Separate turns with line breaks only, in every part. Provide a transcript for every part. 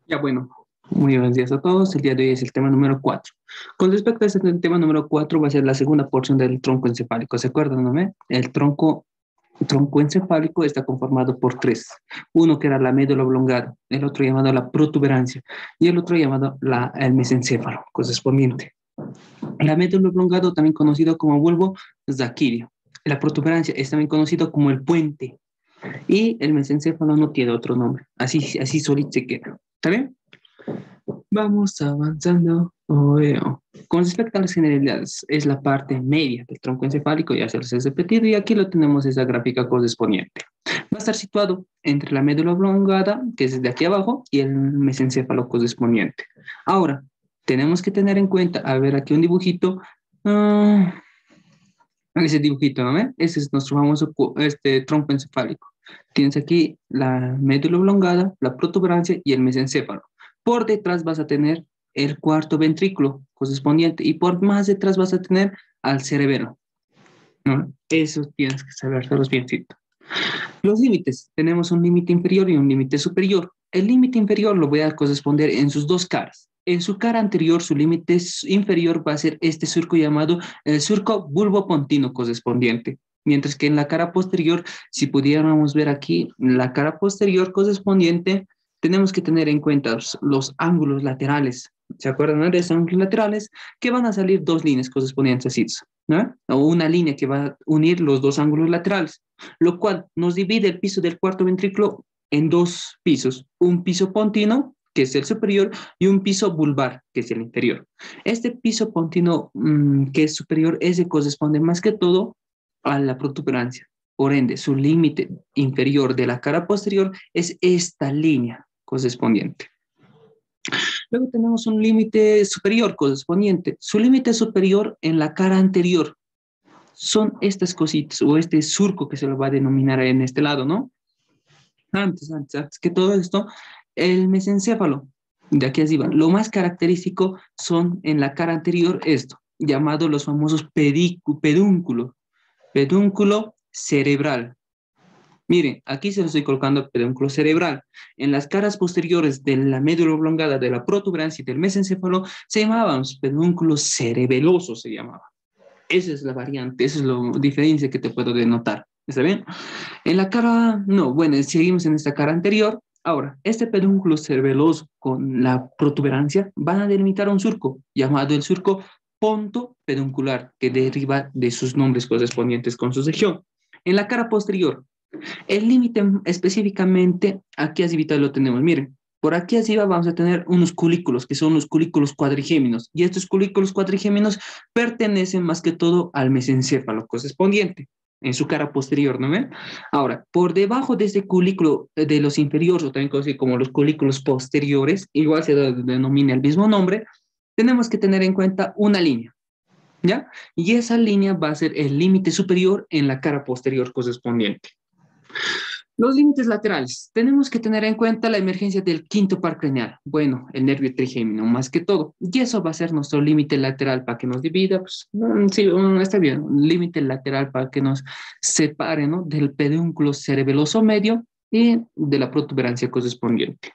Ya bueno, muy buenos días a todos. El día de hoy es el tema número 4. Con respecto a este tema número 4 va a ser la segunda porción del tronco encefálico. ¿Se acuerdan, no? El tronco encefálico está conformado por tres. Uno que era la médula oblongada, el otro llamado la protuberancia y el otro llamado el mesencéfalo correspondiente. La médula oblongada, también conocido como bulbo zaquídeo. La protuberancia es también conocido como el puente y el mesencéfalo no tiene otro nombre. Así solito se queda. ¿Está bien? Vamos avanzando. Con respecto a las generalidades, es la parte media del tronco encefálico, ya se los he repetido, y aquí lo tenemos esa gráfica correspondiente. Va a estar situado entre la médula oblongada, que es de aquí abajo, y el mesencéfalo correspondiente. Ahora, tenemos que tener en cuenta, a ver aquí un dibujito, ese dibujito, ¿no ve? Ese es nuestro famoso tronco encefálico. Tienes aquí la médula oblongada, la protuberancia y el mesencéfalo. Por detrás vas a tener el cuarto ventrículo correspondiente y por más detrás vas a tener al cerebelo, ¿no? Eso tienes que saberlos biencito. Los límites. Tenemos un límite inferior y un límite superior. El límite inferior lo voy a corresponder en sus dos caras. En su cara anterior, su límite inferior va a ser este surco llamado el surco bulbopontino correspondiente. Mientras que en la cara posterior, si pudiéramos ver aquí, la cara posterior correspondiente, tenemos que tener en cuenta los ángulos laterales. ¿Se acuerdan de esos ángulos laterales? Que van a salir dos líneas correspondientes así, ¿no? O una línea que va a unir los dos ángulos laterales, lo cual nos divide el piso del cuarto ventrículo en dos pisos, un piso pontino, que es el superior, y un piso vulvar, que es el inferior. Este piso pontino, que es superior, ese corresponde más que todo a la protuberancia. Por ende, su límite inferior de la cara posterior es esta línea correspondiente. Luego tenemos un límite superior correspondiente. Su límite superior en la cara anterior son estas cositas o este surco que se lo va a denominar en este lado, ¿no? Antes que todo esto, el mesencéfalo, de aquí arriba, lo más característico son en la cara anterior esto, llamado los famosos pedúnculo cerebral. Miren, aquí se lo estoy colocando pedúnculo cerebral. En las caras posteriores de la médula oblongada, de la protuberancia y del mesencéfalo, se llamaban pedúnculos cerebelosos, se llamaba. Esa es la variante, esa es la diferencia que te puedo denotar. ¿Está bien? En la cara, no, bueno, seguimos en esta cara anterior. Ahora, este pedúnculo cerebeloso con la protuberancia van a delimitar un surco llamado el surco ponto peduncular, que deriva de sus nombres correspondientes con su sección. En la cara posterior, el límite específicamente, aquí arriba lo tenemos, miren, por aquí arriba vamos a tener unos culículos, que son los culículos cuadrigéminos, y estos culículos cuadrigéminos pertenecen más que todo al mesencéfalo correspondiente, en su cara posterior, ¿no ven? Ahora, por debajo de este culículo de los inferiores, o también conocido como los culículos posteriores, igual se denomina el mismo nombre, tenemos que tener en cuenta una línea, ¿ya? Y esa línea va a ser el límite superior en la cara posterior correspondiente. Los límites laterales. Tenemos que tener en cuenta la emergencia del quinto par craneal. Bueno, el nervio trigémino, más que todo. Y eso va a ser nuestro límite lateral para que nos divida. Pues, sí, está bien. Un límite lateral para que nos separe, ¿no? Del pedúnculo cerebeloso medio y de la protuberancia correspondiente.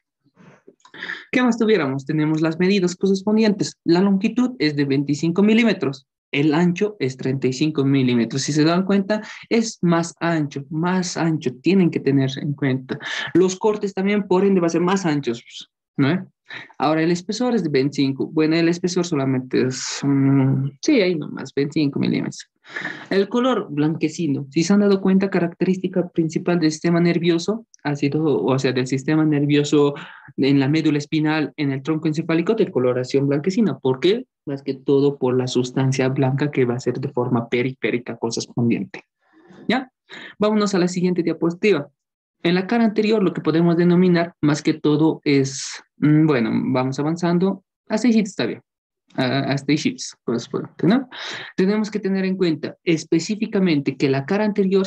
¿Qué más tuviéramos? Tenemos las medidas correspondientes. La longitud es de 25 milímetros. El ancho es 35 milímetros. Si se dan cuenta, es más ancho, más ancho. Tienen que tener en cuenta. Los cortes también, por ende, va a ser más anchos, ¿no? Ahora, el espesor es de 25. Bueno, el espesor solamente es, sí, ahí nomás, 25 milímetros. El color blanquecino, si se han dado cuenta, característica principal del sistema nervioso ha sido, o sea, del sistema nervioso en la médula espinal, en el tronco encefálico, de coloración blanquecina. ¿Por qué? Más que todo por la sustancia blanca que va a ser de forma periférica correspondiente. ¿Ya? Vámonos a la siguiente diapositiva. En la cara anterior, lo que podemos denominar más que todo es, bueno, vamos avanzando. Hasta ahí está bien. Hasta ahí correspondiente, ¿no? Tenemos que tener en cuenta específicamente que la cara anterior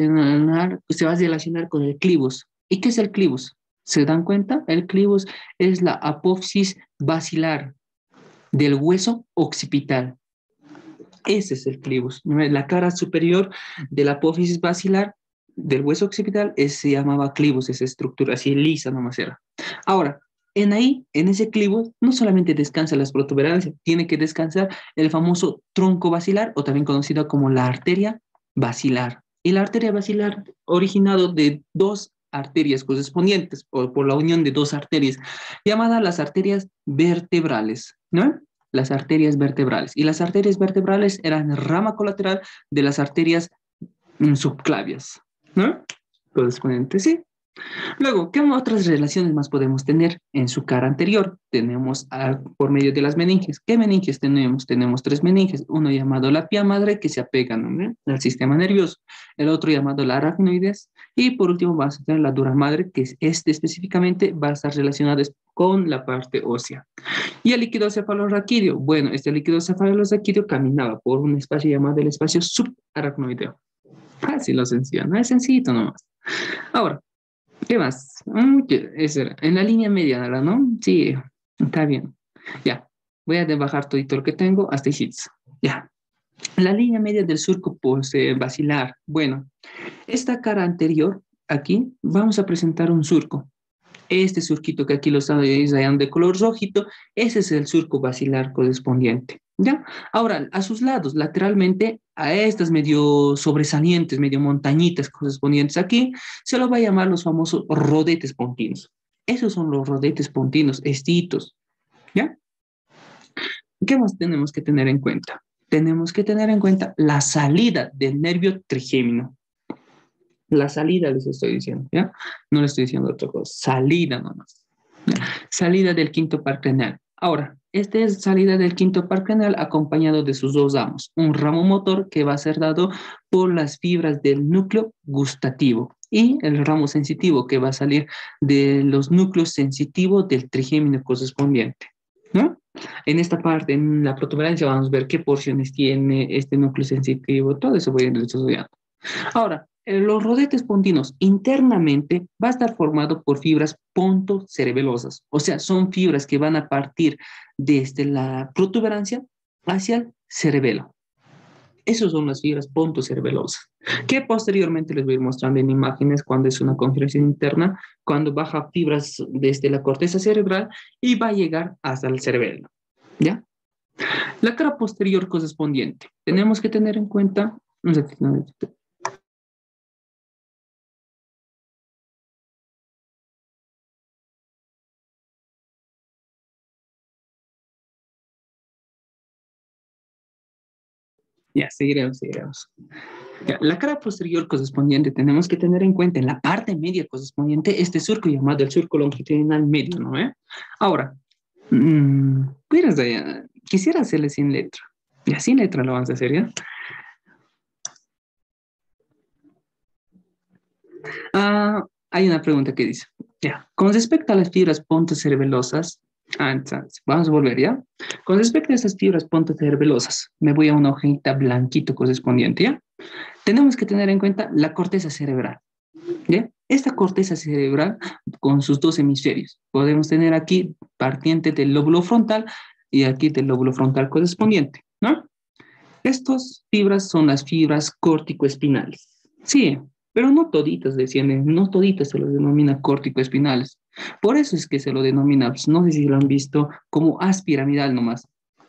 se va a relacionar con el clivus. ¿Y qué es el clivus? ¿Se dan cuenta? El clivus es la apófisis basilar del hueso occipital. Ese es el clivus. La cara superior de la apófisis basilar del hueso occipital se llamaba clivus, esa estructura así lisa nomás era. Ahora, En ese clivo, no solamente descansa las protuberancias, tiene que descansar el famoso tronco basilar, o también conocido como la arteria basilar. Y la arteria basilar, originado de dos arterias correspondientes, o por la unión de dos arterias, llamadas las arterias vertebrales, ¿no? Las arterias vertebrales. Y las arterias vertebrales eran rama colateral de las arterias subclavias, ¿no? Correspondiente, sí. Luego, ¿qué otras relaciones más podemos tener? En su cara anterior tenemos por medio de las meninges. ¿Qué meninges tenemos? Tenemos tres meninges, uno llamado la pía madre que se apega, ¿no?, al sistema nervioso, el otro llamado la aracnoides y por último vamos a tener la dura madre que específicamente va a estar relacionada con la parte ósea. Y el líquido cefalorraquídeo, bueno, este líquido cefalorraquídeo caminaba por un espacio llamado el espacio subaracnoideo. Así lo sencillo, no es sencillito nomás. Ahora, ¿qué más? Eso era. En la línea media, ¿no? Sí, está bien. Ya, voy a bajar todo lo que tengo hasta hits. Ya. La línea media del surco basilar. Bueno, esta cara anterior, aquí, vamos a presentar un surco. Este surquito que aquí lo están dibujando de color rojito, ese es el surco basilar correspondiente. ¿Ya? Ahora, a sus lados, lateralmente, a estas medio sobresalientes, medio montañitas correspondientes aquí, se lo va a llamar los famosos rodetes pontinos. Esos son los rodetes pontinos, estitos. ¿Ya? ¿Qué más tenemos que tener en cuenta? Tenemos que tener en cuenta la salida del nervio trigémino. La salida les estoy diciendo, ¿ya? No les estoy diciendo otra cosa. Salida nomás. ¿Ya? Salida del quinto par craneal. Ahora, esta es salida del quinto par craneal acompañado de sus dos ramos. Un ramo motor que va a ser dado por las fibras del núcleo gustativo y el ramo sensitivo que va a salir de los núcleos sensitivos del trigémino correspondiente, ¿no? En esta parte, en la protuberancia, vamos a ver qué porciones tiene este núcleo sensitivo. Todo eso voy a ir estudiando. Ahora, los rodetes pontinos internamente va a estar formado por fibras pontocerebelosas, o sea, son fibras que van a partir desde la protuberancia hacia el cerebelo. Esas son las fibras pontocerebelosas, que posteriormente les voy a ir mostrando en imágenes cuando es una configuración interna, cuando baja fibras desde la corteza cerebral y va a llegar hasta el cerebelo, ¿ya? La cara posterior correspondiente. Tenemos que tener en cuenta... Ya, seguiremos. Ya, la cara posterior correspondiente tenemos que tener en cuenta en la parte media correspondiente este surco llamado el surco longitudinal medio, ¿no? Ahora, quisiera hacerle sin letra. Ya, sin letra lo vamos a hacer, ¿ya? Hay una pregunta que dice, ya, con respecto a las fibras pontocerebelosas, entonces, vamos a volver, ¿ya? Con respecto a estas fibras pontocerebelosas, me voy a una hojita blanquito correspondiente, ¿ya? Tenemos que tener en cuenta la corteza cerebral, ¿ya? Esta corteza cerebral con sus dos hemisferios. Podemos tener aquí partiente del lóbulo frontal y aquí del lóbulo frontal correspondiente, ¿no? Estas fibras son las fibras córtico-espinales. Sí, pero no toditas descienden, no toditas se los denomina córtico-espinales. Por eso es que se lo denomina, pues, no sé si lo han visto, como aspiramidal nomás.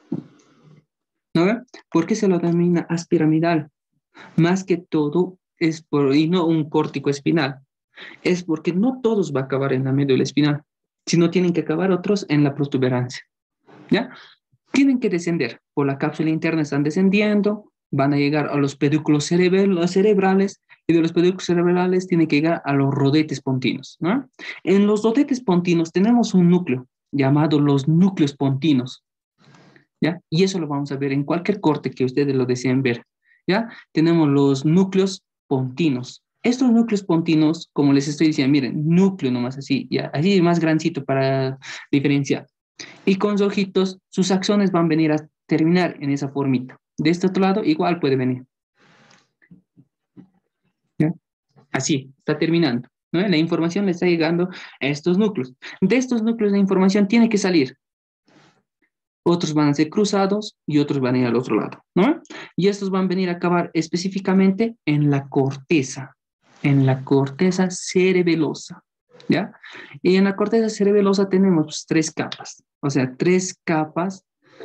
¿No? ¿Por qué se lo denomina aspiramidal? Más que todo es por, y no un córtico espinal, es porque no todos va a acabar en la médula espinal, sino tienen que acabar otros en la protuberancia, ¿ya? Tienen que descender por la cápsula interna, están descendiendo, van a llegar a los pedúnculos cerebrales y de los pedúnculos cerebrales tienen que llegar a los rodetes pontinos, ¿no? En los rodetes pontinos tenemos un núcleo llamado los núcleos pontinos, ¿ya? Y eso lo vamos a ver en cualquier corte que ustedes lo deseen ver, ¿ya? Tenemos los núcleos pontinos. Estos núcleos pontinos, como les estoy diciendo, miren, núcleo nomás así, ya, así más grancito para diferenciar. Y con sus ojitos, sus axones van a venir a terminar en esa formita. De este otro lado, igual puede venir. ¿Ya? Así, está terminando, ¿no? La información le está llegando a estos núcleos. De estos núcleos la información tiene que salir. Otros van a ser cruzados y otros van a ir al otro lado, ¿no? Y estos van a venir a acabar específicamente en la corteza cerebelosa. ¿ya? Y en la corteza cerebelosa tenemos pues, tres capas, o sea, tres capas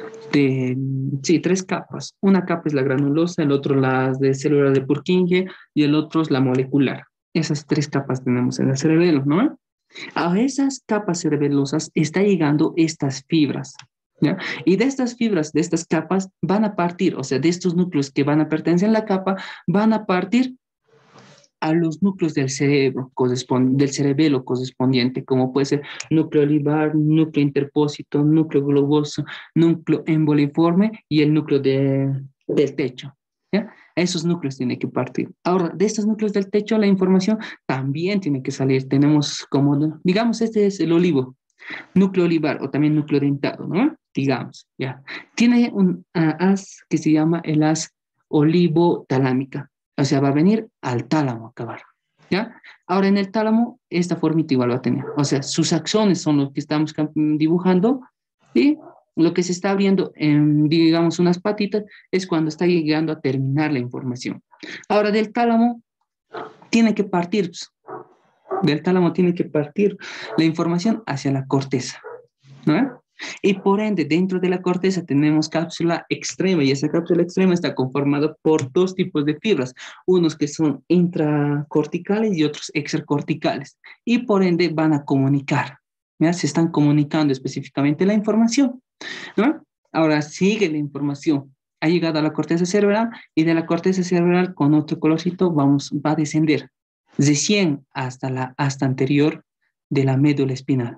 sí, tres capas. Una capa es la granulosa, el otro la de célula de Purkinje y el otro es la molecular. Esas tres capas tenemos en el cerebelo, ¿no? A esas capas cerebelosas está llegando estas fibras, ¿ya? Y de estas fibras, de estas capas, van a partir, o sea, de estos núcleos que van a pertenecer a la capa, van a partir a los núcleos del cerebro, del cerebelo correspondiente, como puede ser núcleo olivar, núcleo interpósito, núcleo globoso, núcleo emboliforme y el núcleo del techo. ¿Ya? Esos núcleos tienen que partir. Ahora, de estos núcleos del techo, la información también tiene que salir. Tenemos como, digamos, este es el olivo, núcleo olivar o también núcleo dentado, ¿no? Digamos, ya. Tiene un haz que se llama el haz olivotalámica. O sea, va a venir al tálamo a acabar. ¿Ya? Ahora en el tálamo, esta formita igual va a tener. O sea, sus axones son los que estamos dibujando y lo que se está abriendo en, digamos, unas patitas es cuando está llegando a terminar la información. Ahora del tálamo tiene que partir, del tálamo tiene que partir la información hacia la corteza, ¿no? Y por ende, dentro de la corteza tenemos cápsula extrema y esa cápsula extrema está conformada por dos tipos de fibras, unos que son intracorticales y otros extracorticales, y por ende van a comunicar, ¿ya? Se están comunicando específicamente la información, ¿no? Ahora sigue la información, ha llegado a la corteza cerebral y de la corteza cerebral con otro colorcito va a descender de 100 hasta la hasta anterior de la médula espinal.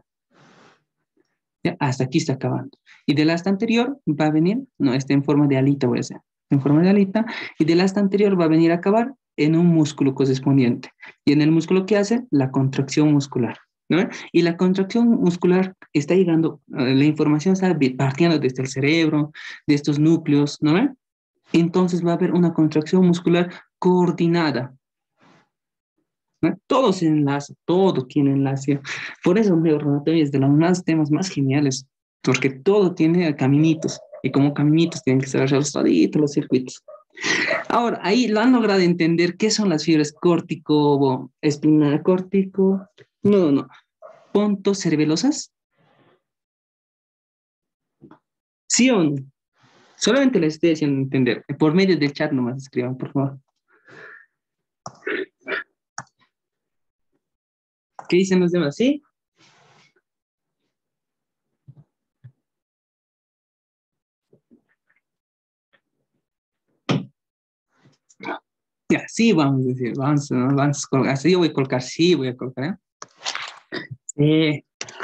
¿Ya? Hasta aquí está acabando. Y del asta anterior va a venir, no, está en forma de alita, voy a hacer, en forma de alita, y del asta anterior va a venir a acabar en un músculo correspondiente. Y en el músculo que hace, la contracción muscular, ¿no? Y la contracción muscular está llegando, la información está partiendo desde el cerebro, de estos núcleos, ¿no? Entonces va a haber una contracción muscular coordinada, ¿no? Todo se enlaza, todo tiene enlace. Por eso neuroanatomía es de los más temas más geniales, porque todo tiene caminitos, y como caminitos tienen que ser toditos los circuitos. Ahora, ahí lo han logrado entender qué son las fibras córtico, espinal, córtico, no, pontocerebelosas, ¿sí o no? Solamente les estoy haciendo entender. Por medio del chat nomás escriban, por favor. ¿Qué dicen los demás? ¿Sí? Ya, sí, vamos a decir, vamos a colocar. Sí, yo voy a colocar, sí, voy a colocar, ¿eh?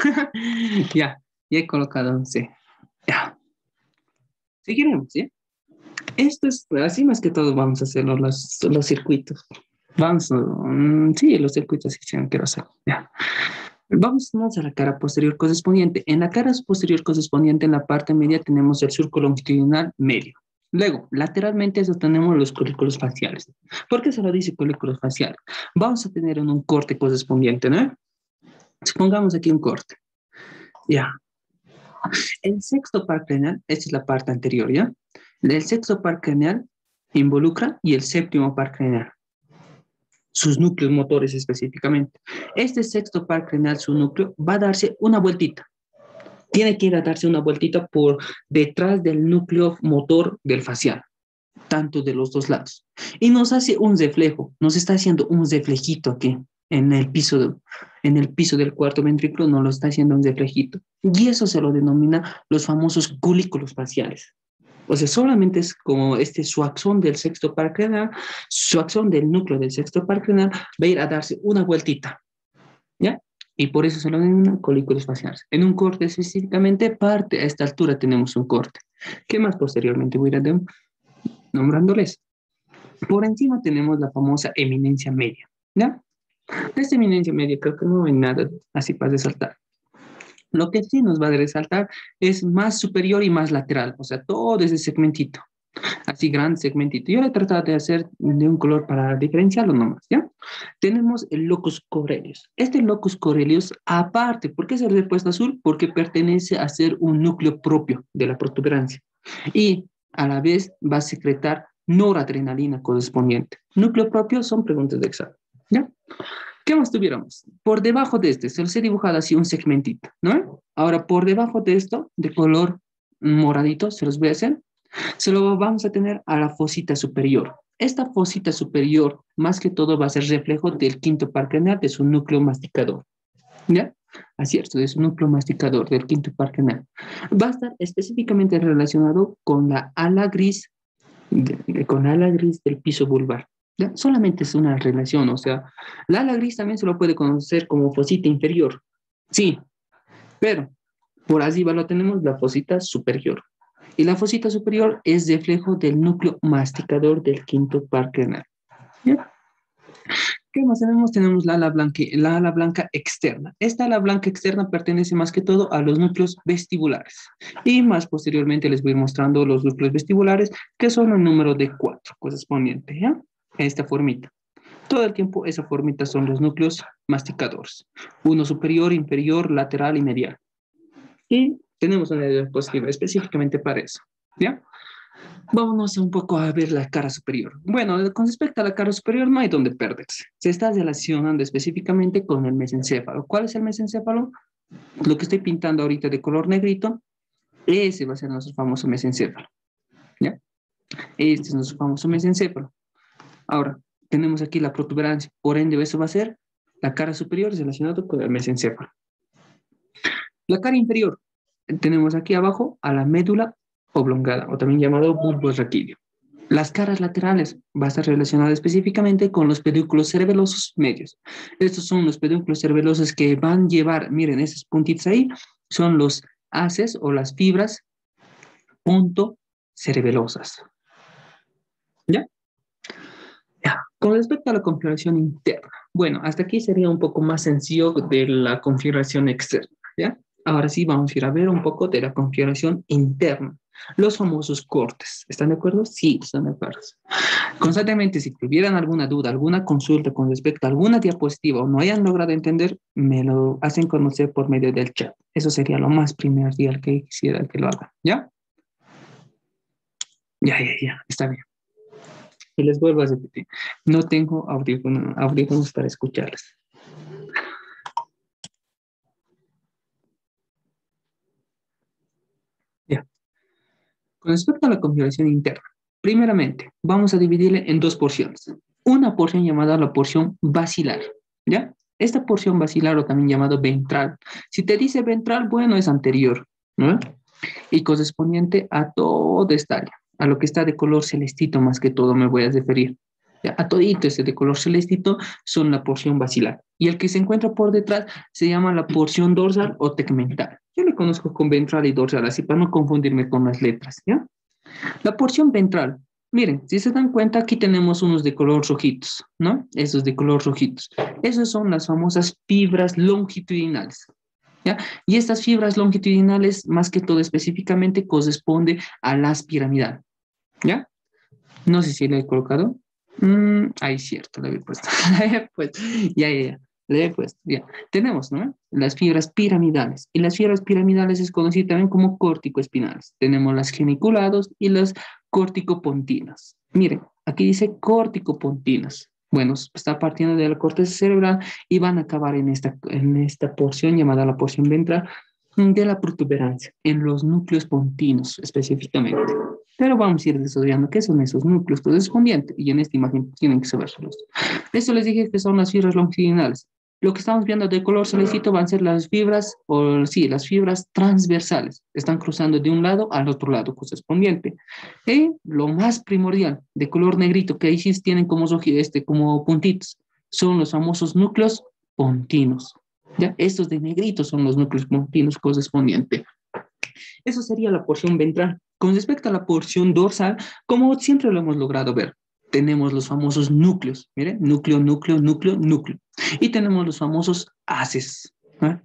Ya, ya he colocado, sí. Ya. Si queremos, ¿sí? Esto es, así más que todo vamos a hacer los circuitos. Vamos, sí, los circuitos sí quiero hacer. Ya. Vamos a la cara posterior correspondiente. En la cara posterior correspondiente, en la parte media, tenemos el surco longitudinal medio. Luego, lateralmente, eso tenemos los colículos faciales. ¿Por qué se lo dice colículos faciales? Vamos a tener un corte correspondiente, ¿no? Supongamos aquí un corte. Ya. El sexto par craneal, esta es la parte anterior, ¿ya? El sexto par craneal involucra y el séptimo par craneal, sus núcleos motores específicamente. Este sexto par craneal, su núcleo, va a darse una vueltita. Tiene que ir a darse una vueltita por detrás del núcleo motor del facial, tanto de los dos lados. Y nos hace un reflejo, nos está haciendo un reflejito aquí en el piso del cuarto ventrículo, nos lo está haciendo un reflejito. Y eso se lo denomina los famosos colículos faciales. O sea, solamente es como su axón del sexto par craneal, su axón del núcleo del sexto par craneal va a ir a darse una vueltita, ¿ya? Y por eso se lo denominan colículos faciales. En un corte específicamente, parte a esta altura tenemos un corte. ¿Qué más posteriormente voy a ir nombrándoles? Por encima tenemos la famosa eminencia media, ¿ya? De esta eminencia media creo que no hay nada así para resaltar. Lo que sí nos va a resaltar es más superior y más lateral, o sea, todo ese segmentito, así grande segmentito. Yo le he tratado de hacer de un color para diferenciarlo nomás, ¿ya? Tenemos el locus coeruleus. Este locus coeruleus, aparte, ¿por qué se le ha puesto azul? Porque pertenece a ser un núcleo propio de la protuberancia y a la vez va a secretar noradrenalina correspondiente. Núcleo propio son preguntas de examen, ¿ya? ¿Qué más tuviéramos? Por debajo de este, se los he dibujado así un segmentito, ¿no? Ahora, por debajo de esto, de color moradito, se los voy a hacer, se lo vamos a tener a la fosita superior. Esta fosita superior, más que todo, va a ser reflejo del quinto par craneal, de su núcleo masticador, ¿ya? Así es, de su núcleo masticador, del quinto par craneal. Va a estar específicamente relacionado con la ala gris, con ala gris del piso vulvar. ¿Ya? Solamente es una relación, o sea, la ala gris también se lo puede conocer como fosita inferior. Sí, pero por arriba lo tenemos la fosita superior. Y la fosita superior es reflejo del núcleo masticador del quinto par craneal. ¿Ya? ¿Qué más tenemos? Tenemos la ala blanca externa. Esta ala blanca externa pertenece más que todo a los núcleos vestibulares. Y más posteriormente les voy mostrando los núcleos vestibulares, que son el número de 4 correspondiente, ¿ya? Esta formita. Todo el tiempo esa formita son los núcleos masticadores. Uno superior, inferior, lateral y medial. Y tenemos una diapositiva específicamente para eso, ¿ya? Vámonos un poco a ver la cara superior. Bueno, con respecto a la cara superior no hay donde perderse. Se está relacionando específicamente con el mesencéfalo. ¿Cuál es el mesencéfalo? Lo que estoy pintando ahorita de color negrito, ese va a ser nuestro famoso mesencéfalo. ¿Ya? Este es nuestro famoso mesencéfalo. Ahora, tenemos aquí la protuberancia. Por ende, eso va a ser la cara superior relacionado con el mesencéfalo. La cara inferior, tenemos aquí abajo a la médula oblongada, o también llamado bulbo raquídeo. Las caras laterales va a estar relacionada específicamente con los pedúnculos cerebelosos medios. Estos son los pedúnculos cerebelosos que van a llevar, miren, esos puntitos ahí, son los haces o las fibras punto cerebelosas. ¿Ya? Ya. Con respecto a la configuración interna, bueno, hasta aquí sería un poco más sencillo de la configuración externa, ¿ya? Ahora sí vamos a ir a ver un poco de la configuración interna, los famosos cortes. ¿Están de acuerdo? Sí, están de acuerdo. Constantemente, si tuvieran alguna duda, alguna consulta con respecto a alguna diapositiva o no hayan logrado entender, me lo hacen conocer por medio del chat. Eso sería lo más primordial que quisiera que lo hagan, ¿ya? Ya, está bien. Y les vuelvo a repetir, no tengo audífonos para escucharles. Ya. Con respecto a la configuración interna, primeramente, vamos a dividirle en dos porciones. Una porción llamada la porción basilar, ¿ya? Esta porción basilar o también llamado ventral. Si te dice ventral, bueno, es anterior, ¿no? Y correspondiente a toda esta área, a lo que está de color celestito más que todo me voy a referir. ¿Ya? A todito este de color celestito son la porción basilar. Y el que se encuentra por detrás se llama la porción dorsal o tegmental. Yo le conozco con ventral y dorsal, así para no confundirme con las letras, ¿ya? La porción ventral, miren, si se dan cuenta, aquí tenemos unos de color rojitos, ¿no? Esos de color rojitos. Esas son las famosas fibras longitudinales, ¿ya? Y estas fibras longitudinales, más que todo específicamente, corresponde a las piramidales, ¿ya? No sé si le he colocado. Ahí cierto, le he puesto. Le he puesto. Ya. Le he puesto, ya. Tenemos, ¿no? Las fibras piramidales. Y las fibras piramidales es conocido también como corticoespinales. Tenemos las geniculados y las corticopontinas. Miren, aquí dice corticopontinas. Bueno, está partiendo de la corteza cerebral y van a acabar en esta porción llamada la porción ventral de la protuberancia, en los núcleos pontinos específicamente. Pero vamos a ir desarrollando qué son esos núcleos correspondientes y en esta imagen tienen que sabérselos. Esto les dije que son las fibras longitudinales. Lo que estamos viendo de color celestito van a ser las fibras, o sí, las fibras transversales. Están cruzando de un lado al otro lado correspondiente. Y lo más primordial, de color negrito, que ahí sí tienen como, como puntitos, son los famosos núcleos pontinos. ¿Ya? Estos de negrito son los núcleos pontinos correspondientes. Eso sería la porción ventral. Con respecto a la porción dorsal, como siempre lo hemos logrado ver, tenemos los famosos núcleos, miren, núcleo. Y tenemos los famosos haces. ¿Eh?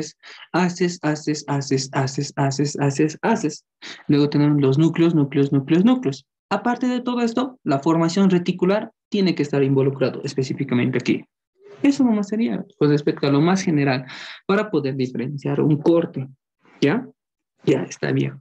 Haces. Luego tenemos los núcleos. Aparte de todo esto, la formación reticular tiene que estar involucrado específicamente aquí. Eso nomás sería con respecto a lo más general para poder diferenciar un corte. ¿Ya? Ya está bien.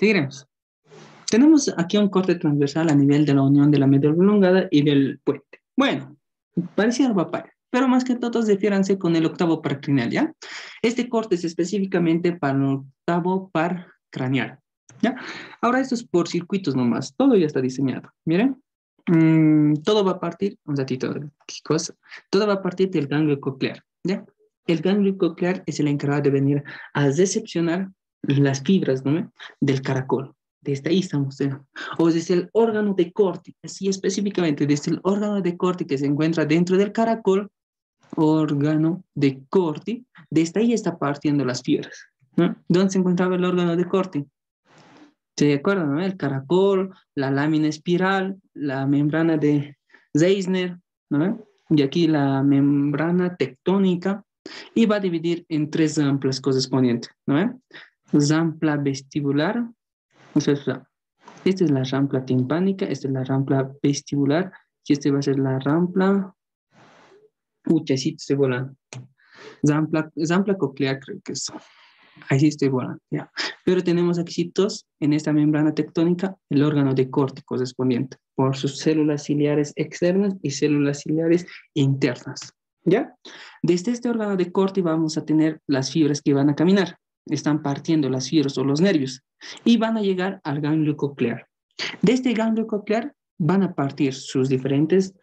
Seguiremos. Tenemos aquí un corte transversal a nivel de la unión de la médula oblongada y del puente. Bueno, parecido va par, pero más que todos difiéranse con el octavo par craneal, ¿ya? Este corte es específicamente para el octavo par craneal, ¿ya? Ahora esto es por circuitos nomás, todo ya está diseñado. Miren, todo va a partir, un ratito, ¿qué cosa? Todo va a partir del ganglio coclear, ¿ya? El ganglio coclear es el encargado de venir a decepcionar las fibras, ¿no? Del caracol. Desde ahí estamos, o desde el órgano de Corti, así específicamente, desde el órgano de Corti que se encuentra dentro del caracol, órgano de Corti, desde ahí está partiendo las fibras, ¿no? ¿Dónde se encontraba el órgano de Corti? ¿Se acuerdan, no? El caracol, la lámina espiral, la membrana de Zeisner, ¿no? Y aquí la membrana tectónica, y va a dividir en tres amplas correspondientes, ¿no? Rampla vestibular, o sea, esta es la rampla timpánica, esta es la rampla vestibular, y esta va a ser la rampla, pucha, sí estoy volando, rampla coclear creo que es. Ahí sí estoy volando, ya. Pero tenemos aquí en esta membrana tectónica el órgano de Corti correspondiente por sus células ciliares externas y células ciliares internas, ¿ya? Desde este órgano de Corti vamos a tener las fibras que van a caminar. Están partiendo las fibras o los nervios y van a llegar al ganglio coclear. De este ganglio coclear van a partir sus diferentes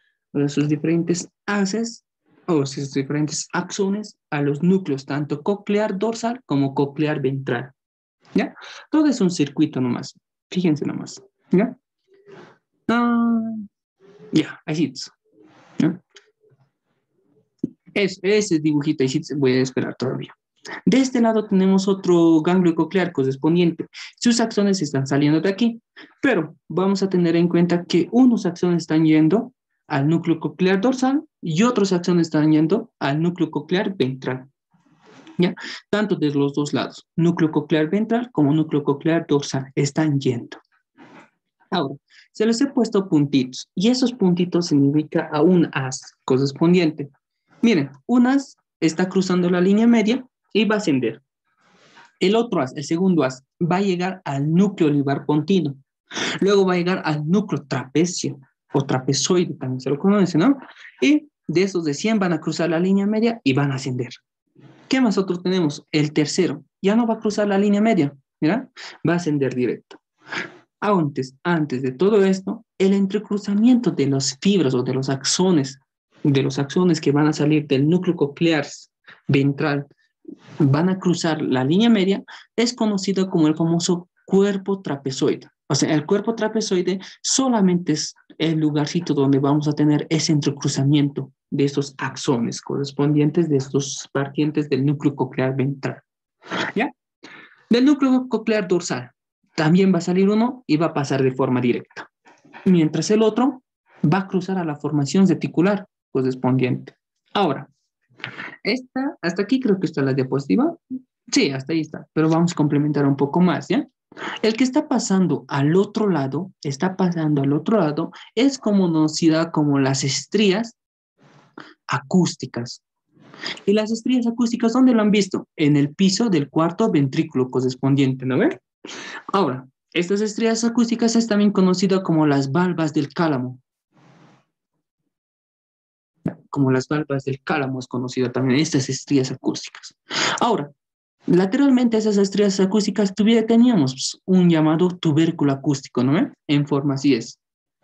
haces o sus diferentes axones a los núcleos, tanto coclear dorsal como coclear ventral. ¿Ya? Todo es un circuito nomás. Fíjense nomás. ¿Ya? Ya, así es. ¿Ya? Ese dibujito ahí sí voy a esperar todavía. De este lado tenemos otro ganglio coclear correspondiente. Sus axones están saliendo de aquí, pero vamos a tener en cuenta que unos axones están yendo al núcleo coclear dorsal y otros axones están yendo al núcleo coclear ventral. ¿Ya? Tanto de los dos lados, núcleo coclear ventral como núcleo coclear dorsal, están yendo. Ahora, se los he puesto puntitos y esos puntitos significan a un haz correspondiente. Miren, un haz está cruzando la línea media y va a ascender. El otro haz, el segundo haz, va a llegar al núcleo olivar pontino. Luego va a llegar al núcleo trapecio o trapezoide, también se lo conoce, ¿no? Y de esos de 100 van a cruzar la línea media y van a ascender. ¿Qué más otros tenemos? El tercero ya no va a cruzar la línea media, ¿mira? Va a ascender directo. Antes de todo esto, el entrecruzamiento de las fibras o de los axones que van a salir del núcleo coclear ventral, van a cruzar la línea media, es conocido como el famoso cuerpo trapezoide. O sea, el cuerpo trapezoide solamente es el lugarcito donde vamos a tener ese entrecruzamiento de esos axones correspondientes de estos partientes del núcleo coclear ventral. ¿Ya? Del núcleo coclear dorsal también va a salir uno y va a pasar de forma directa, mientras el otro va a cruzar a la formación reticular correspondiente. Ahora, hasta aquí creo que está la diapositiva. Sí, hasta ahí está, pero vamos a complementar un poco más, ¿ya? El que está pasando al otro lado, es conocida como las estrías acústicas. Y las estrías acústicas, ¿dónde lo han visto? En el piso del cuarto ventrículo correspondiente, ¿no ven? Ahora, estas estrías acústicas es también conocida como las valvas del cálamo. Como las valvas del cálamo es conocida también estas estrías acústicas. Ahora, lateralmente a esas estrías acústicas teníamos un llamado tubérculo acústico, ¿no ven? En forma así es.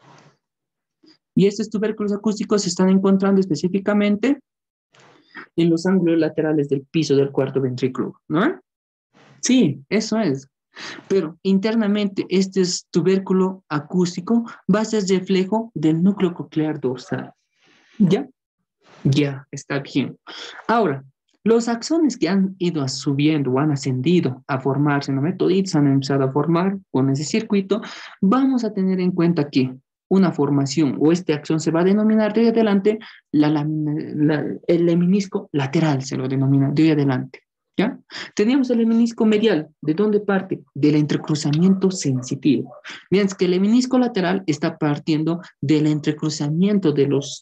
Y estos tubérculos acústicos se están encontrando específicamente en los ángulos laterales del piso del cuarto ventrículo, ¿no? Sí, eso es. Pero internamente este tubérculo acústico va a ser reflejo del núcleo coclear dorsal. ¿Ya? Ya, está bien. Ahora, los axones que han ido subiendo o han ascendido a formarse, ¿no? Toditos han empezado a formar con ese circuito, vamos a tener en cuenta que una formación o este axón se va a denominar de adelante el leminisco lateral, se lo denomina de adelante. ¿Ya? Teníamos el lemnisco medial. ¿De dónde parte? Del entrecruzamiento sensitivo. Mientras que el lemnisco lateral está partiendo del entrecruzamiento de los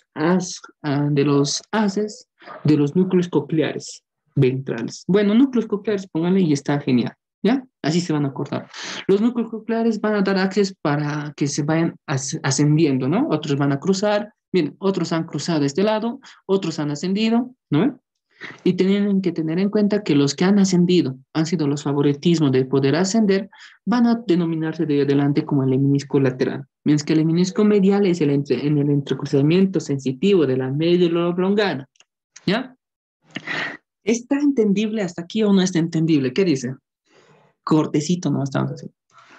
haces de los núcleos cocleares ventrales. Bueno, núcleos cocleares, pónganle y está genial. ¿Ya? Así se van a cortar. Los núcleos cocleares van a dar acceso para que se vayan ascendiendo, ¿no? Otros van a cruzar, bien, otros han cruzado de este lado, otros han ascendido, ¿no? Y tienen que tener en cuenta que los que han ascendido han sido los favoritismos de poder ascender, van a denominarse de adelante como el menisco lateral, mientras que el menisco medial es en el entrecruzamiento sensitivo de la médula oblongada, ¿ya? ¿Está entendible hasta aquí o no está entendible? ¿Qué dice? Cortecito no estamos haciendo.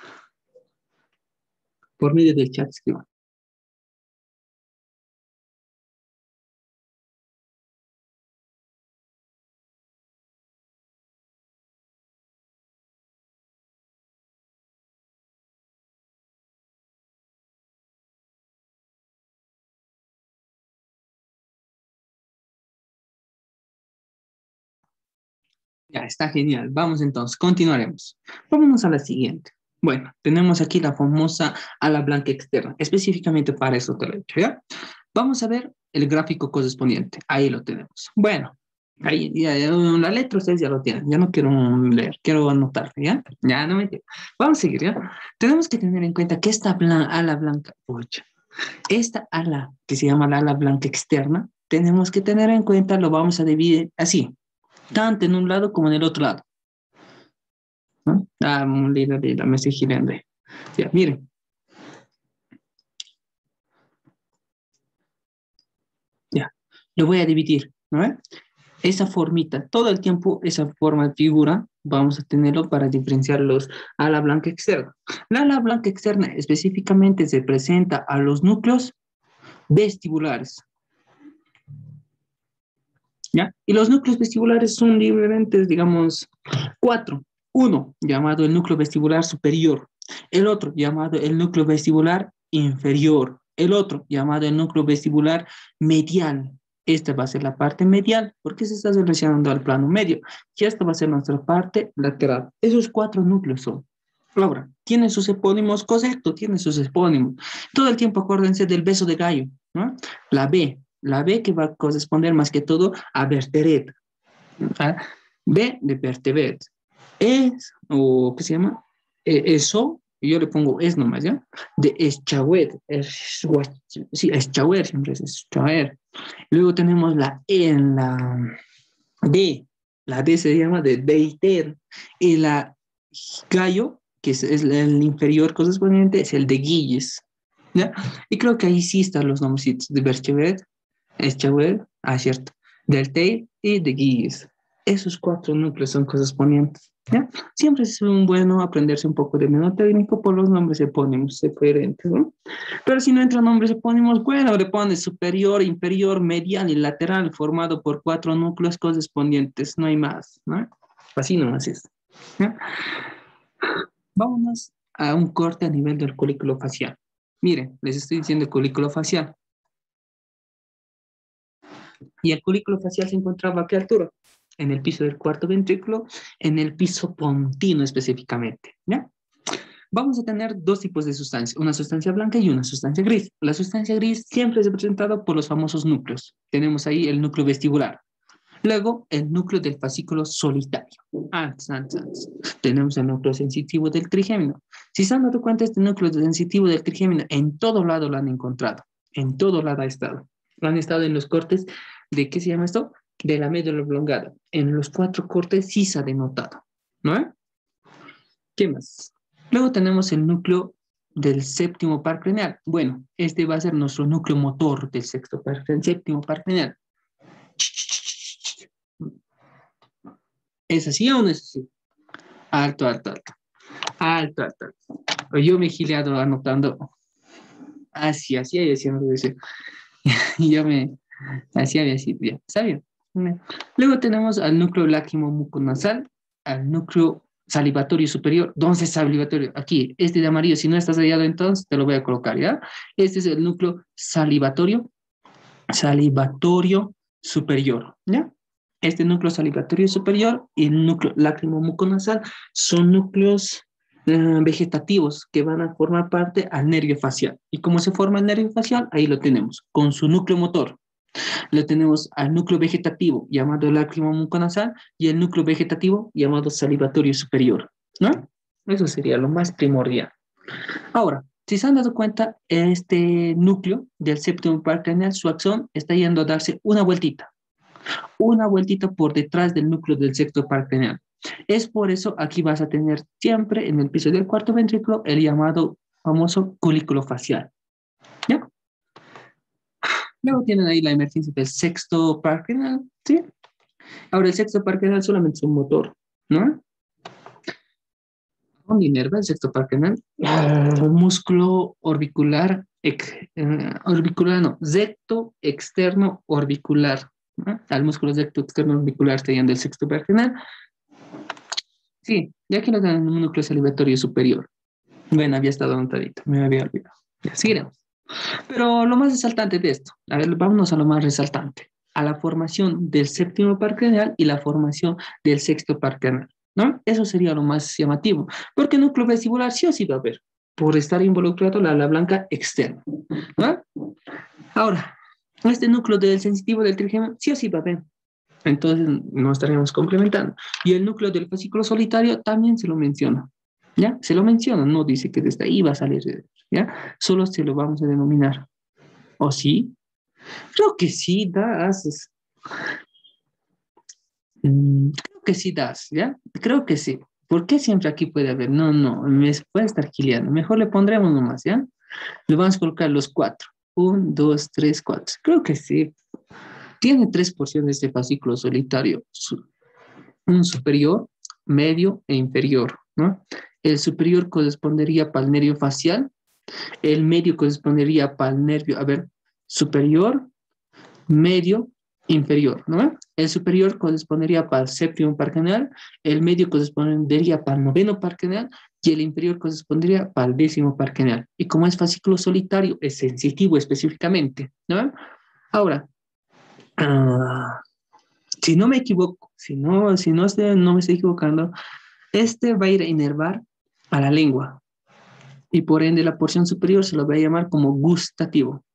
Por medio del chat escriban. Ya, está genial. Vamos entonces, continuaremos. Vámonos a la siguiente. Bueno, tenemos aquí la famosa ala blanca externa. Específicamente para eso te lo he hecho, ¿ya? Vamos a ver el gráfico correspondiente. Ahí lo tenemos. Bueno, ahí ya, la letra ustedes ya lo tienen. Ya no quiero leer, quiero anotar, ¿ya? Ya, no me quiero. Vamos a seguir, ¿ya? Tenemos que tener en cuenta que esta ala blanca, pucha, esta ala que se llama la ala blanca externa, tenemos que tener en cuenta, lo vamos a dividir así, tanto en un lado como en el otro lado, ¿no? Ah, lila, me estoy girando. Ya, miren, ya, lo voy a dividir, ¿no? Esa formita, todo el tiempo esa forma de figura, vamos a tenerlo para diferenciar los ala blanca externa. La ala blanca externa específicamente se presenta a los núcleos vestibulares, ¿ya? Y los núcleos vestibulares son diferentes, digamos, cuatro. Uno, llamado el núcleo vestibular superior. El otro, llamado el núcleo vestibular inferior. El otro, llamado el núcleo vestibular medial. Esta va a ser la parte medial, porque se está relacionando al plano medio. Y esta va a ser nuestra parte lateral. Esos cuatro núcleos son. Ahora, ¿tienen sus epónimos? Correcto, tienen sus epónimos. Todo el tiempo acuérdense del beso de gallo, ¿no? La B que va a corresponder más que todo a vertebret. ¿Ah? B de vertebret. Es, o ¿qué se llama? Eso, yo le pongo es nomás, ¿ya? De Eschauer. Sí, Eschauer, siempre es Eschauer. Luego tenemos la E en la D. La D se llama de Deiter. Y la gallo, que es el inferior correspondiente, es el de Guilles. ¿Ya? Y creo que ahí sí están los nombrecitos de Berchevert, Eschauer, ah, cierto, del Teil y de Guilles. Esos cuatro núcleos son correspondientes. ¿Ya? Siempre es un bueno aprenderse un poco de mnemotécnico por los nombres epónimos diferentes, ¿no? Pero si no entran nombres epónimos, bueno, le pones superior, inferior, medial y lateral, formado por cuatro núcleos correspondientes, no hay más, ¿no? Así nomás es. ¿Ya? Vámonos a un corte a nivel del colículo facial. Miren, les estoy diciendo el colículo facial. Y el colículo facial se encontraba a qué altura? En el piso del cuarto ventrículo, en el piso pontino específicamente, ¿ya? Vamos a tener dos tipos de sustancias, una sustancia blanca y una sustancia gris. La sustancia gris siempre es representada por los famosos núcleos. Tenemos ahí el núcleo vestibular. Luego, el núcleo del fascículo solitario. Tenemos el núcleo sensitivo del trigémino. Si se han dado cuenta, este núcleo sensitivo del trigémino en todo lado lo han encontrado. En todo lado ha estado. Lo han estado en los cortes de, ¿qué se llama esto? De la médula oblongada. En los cuatro cortes sí se ha denotado, ¿no? ¿Qué más? Luego tenemos el núcleo del séptimo par craneal. Bueno, este va a ser nuestro núcleo motor del séptimo par craneal. ¿Es así o no es así? Alto, alto, alto. Alto, alto, alto. Yo me he gileado anotando. Así, así, así, así. Y yo me, así había sido, ya, ¿está bien? Luego tenemos al núcleo lácrimo muconasal, al núcleo salivatorio superior. ¿Dónde es salivatorio? Aquí, este de amarillo. Si no estás hallado, entonces te lo voy a colocar, ¿ya? Este es el núcleo salivatorio superior, ¿ya? Este núcleo salivatorio superior y el núcleo lácrimo muconasal son núcleos vegetativos que van a formar parte al nervio facial. ¿Y cómo se forma el nervio facial? Ahí lo tenemos, con su núcleo motor. Le tenemos al núcleo vegetativo llamado lácrimo muconasal y el núcleo vegetativo llamado salivatorio superior. ¿no? Eso sería lo más primordial. Ahora, si se han dado cuenta, este núcleo del séptimo par craneal, su axón está yendo a darse una vueltita por detrás del núcleo del sexto par craneal. Es por eso aquí vas a tener siempre en el piso del cuarto ventrículo el llamado famoso colículo facial. ¿Ya? Luego tienen ahí la emergencia del sexto par craneal, ¿sí? Ahora el sexto par craneal solamente es un motor, ¿no? ¿Dónde inerva el sexto par craneal? El músculo orbicular, orbicular no, recto externo orbicular, ¿no? Al músculo recto externo orbicular serían del sexto par craneal. Sí, ya que lo dan en un núcleo salivatorio superior. Bueno, había estado anotadito, me había olvidado. Ya, seguiremos. Pero lo más resaltante de esto, a ver, vámonos a lo más resaltante, a la formación del séptimo par craneal y la formación del sexto par craneal, ¿no? Eso sería lo más llamativo, porque el núcleo vestibular sí o sí va a haber, por estar involucrado la ala blanca externa, ¿no? Ahora, este núcleo del sensitivo del trigémino sí o sí va a haber, entonces nos estaríamos complementando. Y el núcleo del fascículo solitario también se lo menciona, ¿ya? Se lo menciona, no dice que desde ahí va a salir, ¿ya? Solo se lo vamos a denominar. ¿O sí? Creo que sí das. Creo que sí das, ¿ya? Creo que sí. ¿Por qué siempre aquí puede haber? No, no, me puede estar gileando. Mejor le pondremos nomás, ¿ya? Le vamos a colocar los cuatro. Un, dos, tres, cuatro. Creo que sí. Tiene tres porciones de fascículo solitario. Un superior, medio e inferior, ¿no? El superior correspondería para el nervio facial. El medio correspondería para el nervio, a ver, superior, medio, inferior, ¿no? El superior correspondería para el séptimo par craneal, el medio correspondería para el noveno par craneal y el inferior correspondería para el décimo par craneal. Y como es fascículo solitario, es sensitivo específicamente, ¿no? Ahora, ah, si no me equivoco, no me estoy equivocando, este va a ir a inervar a la lengua y por ende la porción superior se lo va a llamar como gustativo.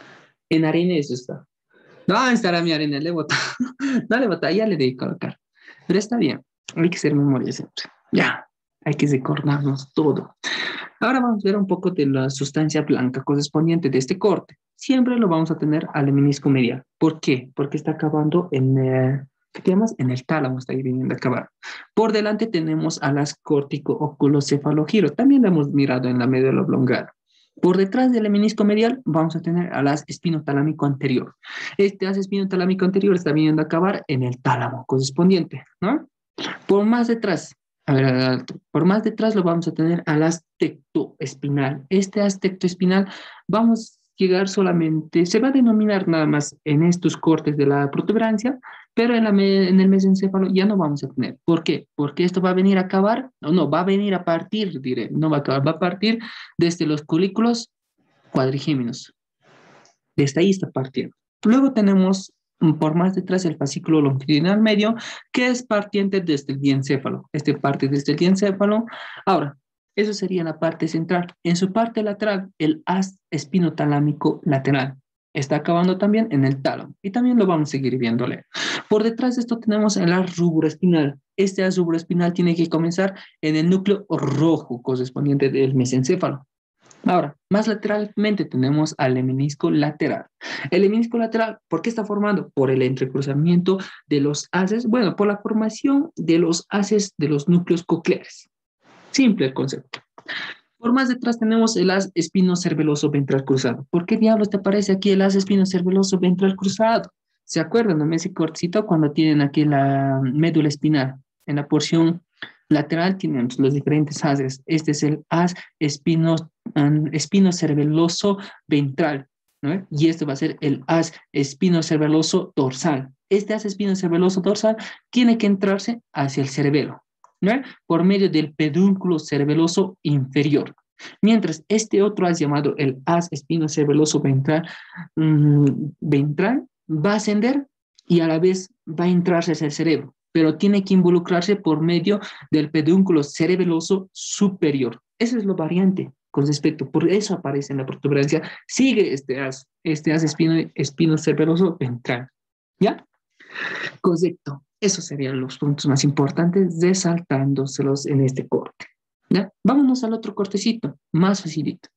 En harina eso está. No, estará mi arena, le bota. No le bota, ya le di colocar. Pero está bien, hay que ser memoria siempre. Ya, hay que recordarnos todo. Ahora vamos a ver un poco de la sustancia blanca correspondiente de este corte. Siempre lo vamos a tener al menisco medial. ¿Por qué? Porque está acabando ¿qué llamas? En el tálamo está ahí viniendo a acabar. Por delante tenemos a las córtico-oculocefalogiro. También lo hemos mirado en la médula oblongada. Por detrás del menisco medial vamos a tener al haz espinotalámico anterior. Este haz espinotalámico anterior está viniendo a acabar en el tálamo correspondiente, ¿no? Por más detrás, a ver, alto, por más detrás lo vamos a tener al haz tectoespinal. Este haz tectoespinal vamos a llegar solamente, se va a denominar nada más en estos cortes de la protuberancia, pero en el mesencéfalo ya no vamos a tener. ¿Por qué? Porque esto va a venir a acabar, no, va a venir a partir, diré, no va a acabar, va a partir desde los colículos cuadrigéminos. Desde ahí está partiendo. Luego tenemos por más detrás el fascículo longitudinal medio, que es partiente desde el diencéfalo. Este parte desde el diencéfalo. Ahora, eso sería la parte central. En su parte lateral, el haz espinotalámico lateral. Está acabando también en el tálamo. Y también lo vamos a seguir viéndole. Por detrás de esto tenemos el haz rubroespinal. Este haz rubroespinal tiene que comenzar en el núcleo rojo correspondiente del mesencéfalo. Ahora, más lateralmente tenemos al menisco lateral. El menisco lateral, ¿por qué está formado? Por el entrecruzamiento de los haces, bueno, por la formación de los haces de los núcleos cocleares. Simple el concepto. Por más detrás tenemos el haz espinocerebeloso ventral cruzado. ¿Por qué diablos te aparece aquí el haz espinocerebeloso ventral cruzado? ¿Se acuerdan de ese cortecito cuando tienen aquí la médula espinal? En la porción lateral tienen los diferentes haces. Este es el haz espinocerebeloso ventral, ¿no? Y este va a ser el haz espinocerebeloso dorsal. Este haz espinocerebeloso dorsal tiene que entrarse hacia el cerebelo, ¿no? Por medio del pedúnculo cerebeloso inferior. Mientras este otro haz llamado el haz espinocerebeloso ventral va a ascender y a la vez va a entrarse hacia el cerebro, pero tiene que involucrarse por medio del pedúnculo cerebeloso superior. Eso es lo variante con respecto, por eso aparece en la protuberancia, sigue este haz espinocerebeloso ventral, ¿ya? Correcto. Esos serían los puntos más importantes, resaltándoselos en este corte. ¿Ya? Vámonos al otro cortecito, más facilito.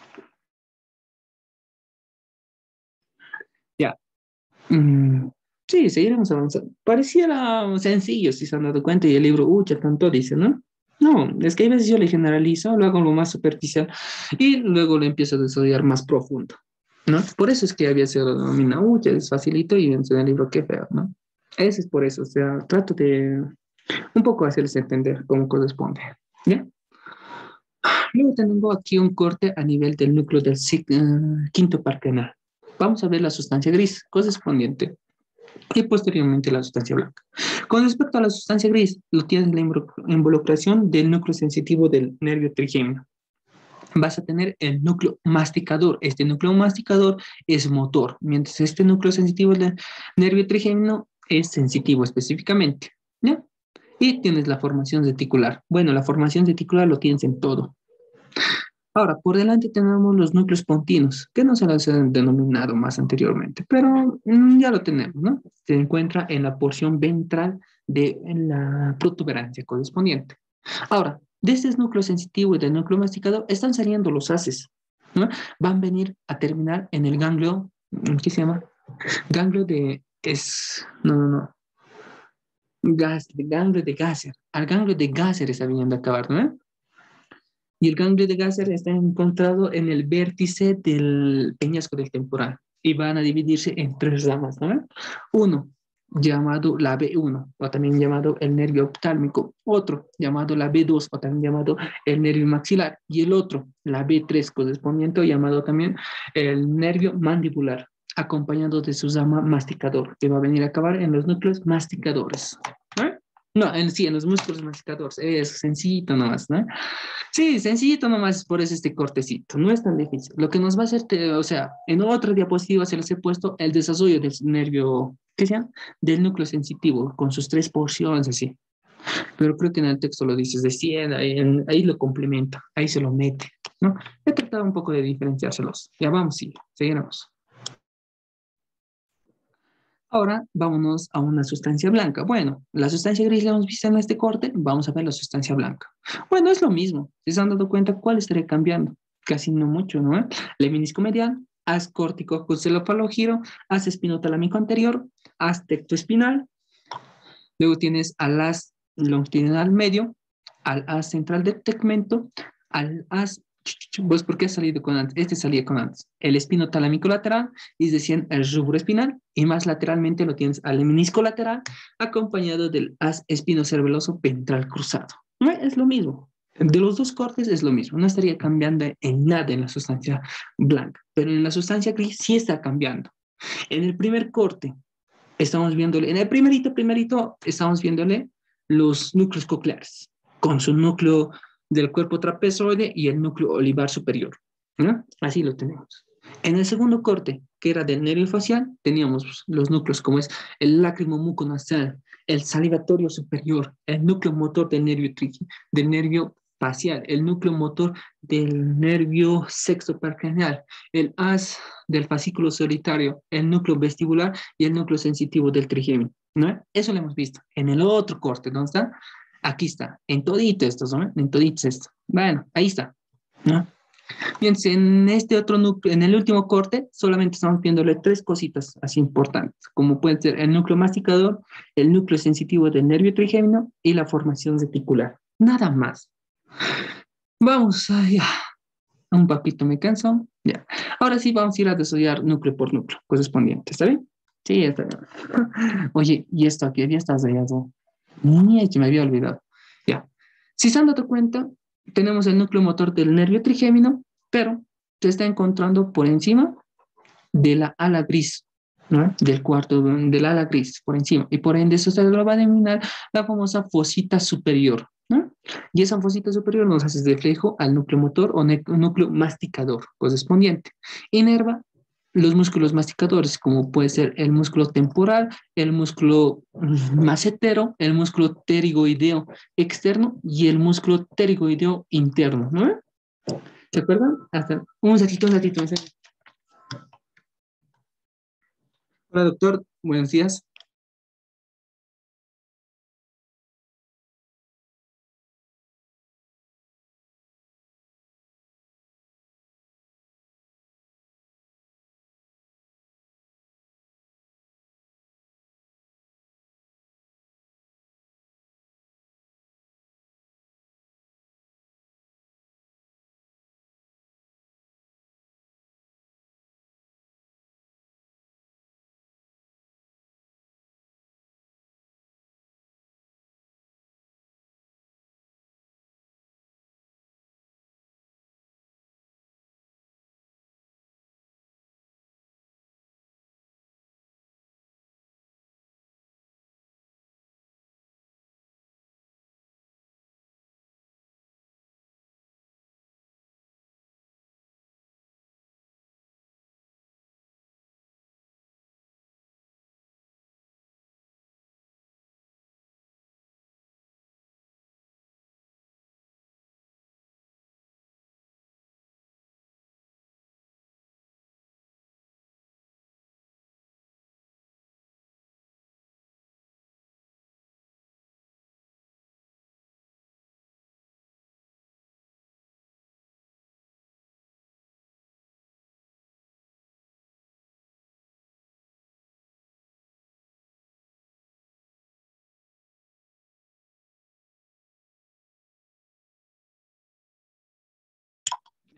Ya. Mm, sí, seguiremos avanzando. Pareciera sencillo si se han dado cuenta y el libro, ya tanto dice, ¿no? No, es que a veces yo le generalizo, lo hago lo más superficial y luego lo empiezo a desarrollar más profundo, ¿no? Por eso es que a veces lo denomina, ya es facilito y en el libro, qué feo, ¿no? Ese es por eso, o sea, trato de un poco hacerles entender cómo corresponde, ¿ya? Luego tengo aquí un corte a nivel del núcleo del quinto par canal. Vamos a ver la sustancia gris correspondiente y posteriormente la sustancia blanca. Con respecto a la sustancia gris, lo tienes la involucración del núcleo sensitivo del nervio trigémino. Vas a tener el núcleo masticador. Este núcleo masticador es motor, mientras este núcleo sensitivo del nervio trigémino es sensitivo específicamente, ¿ya? Y tienes la formación reticular. Bueno, la formación reticular lo tienes en todo. Ahora, por delante tenemos los núcleos pontinos, que no se los han denominado más anteriormente, pero ya lo tenemos, ¿no? Se encuentra en la porción ventral de la protuberancia correspondiente. Ahora, de este núcleo sensitivo y del núcleo masticador están saliendo los haces, ¿no? Van a venir a terminar en el ganglio, ¿qué se llama? Ganglio de, no, ganglio de Gasser. Al ganglio de Gasser está viniendo a acabar, ¿no? Y el ganglio de Gasser está encontrado en el vértice del peñasco del temporal y van a dividirse en tres ramas, ¿no? Uno, llamado la B1, o también llamado el nervio oftálmico. Otro, llamado la B2, o también llamado el nervio maxilar. Y el otro, la B3, correspondiente, llamado también el nervio mandibular, acompañado de su rama masticador, que va a venir a acabar en los núcleos masticadores. ¿Eh? No, sí, en los músculos masticadores. Es sencillito nomás, ¿no? Sí, sencillito nomás, por eso este cortecito, no es tan difícil. Lo que nos va a hacer, o sea, en otra diapositiva se les he puesto el desarrollo del nervio, ¿qué se llama? Del núcleo sensitivo, con sus tres porciones así. Pero creo que en el texto lo dices de 100, ahí lo complementa, ahí se lo mete, ¿no? He tratado un poco de diferenciárselos. Ya vamos, sí, seguiremos. Ahora vámonos a una sustancia blanca. Bueno, la sustancia gris la hemos visto en este corte, vamos a ver la sustancia blanca. Bueno, es lo mismo. Si se han dado cuenta, ¿cuál estaría cambiando? Casi no mucho, ¿no? Lemnisco medial, haz córtico cefalogiro, haz espinotalámico anterior, haz tecto espinal, luego tienes al haz longitudinal medio, al haz central del tegmento, al haz. ¿Vos por qué has salido con antes? Este salía con antes. El espino talámico lateral, y decían el rubro espinal, y más lateralmente lo tienes al menisco lateral, acompañado del haz espinocerebeloso ventral cruzado. ¿No? Es lo mismo. De los dos cortes es lo mismo. No estaría cambiando en nada en la sustancia blanca, pero en la sustancia gris sí está cambiando. En el primer corte, estamos viéndole, en el primerito, estamos viéndole los núcleos cocleares, con su núcleo del cuerpo trapezoide y el núcleo olivar superior, ¿no? Así lo tenemos. En el segundo corte, que era del nervio facial, teníamos los núcleos como es el lágrimo muconasal, el salivatorio superior, el núcleo motor del nervio facial, el núcleo motor del nervio sexto-parcraneal, el haz del fascículo solitario, el núcleo vestibular y el núcleo sensitivo del trigémino, ¿no? Eso lo hemos visto. En el otro corte, ¿dónde está? Aquí está, en todito esto, ¿no? En todito esto. Bueno, ahí está, ¿no? Bien, en este otro núcleo, en el último corte, solamente estamos viéndole tres cositas así importantes, como pueden ser el núcleo masticador, el núcleo sensitivo del nervio trigémino y la formación reticular. Nada más. Vamos allá. Un poquito me canso. Ya. Ahora sí vamos a ir a desarrollar núcleo por núcleo correspondiente. ¿Está bien? Sí, está bien. Oye, ¿y esto aquí? ¿Ya estás allá? Ni me había olvidado. Ya. Si se han dado cuenta, tenemos el núcleo motor del nervio trigémino, pero se está encontrando por encima de la ala gris, ¿no? Del cuarto, del ala gris, por encima. Y por ende, eso se lo va a denominar la famosa fosita superior, ¿no? Y esa fosita superior nos hace reflejo al núcleo motor o núcleo masticador correspondiente. Inerva los músculos masticadores, como puede ser el músculo temporal, el músculo macetero, el músculo pterigoideo externo y el músculo pterigoideo interno, ¿no? ¿Se acuerdan? Hasta un ratito, un ratito. Hola, doctor. Buenos días.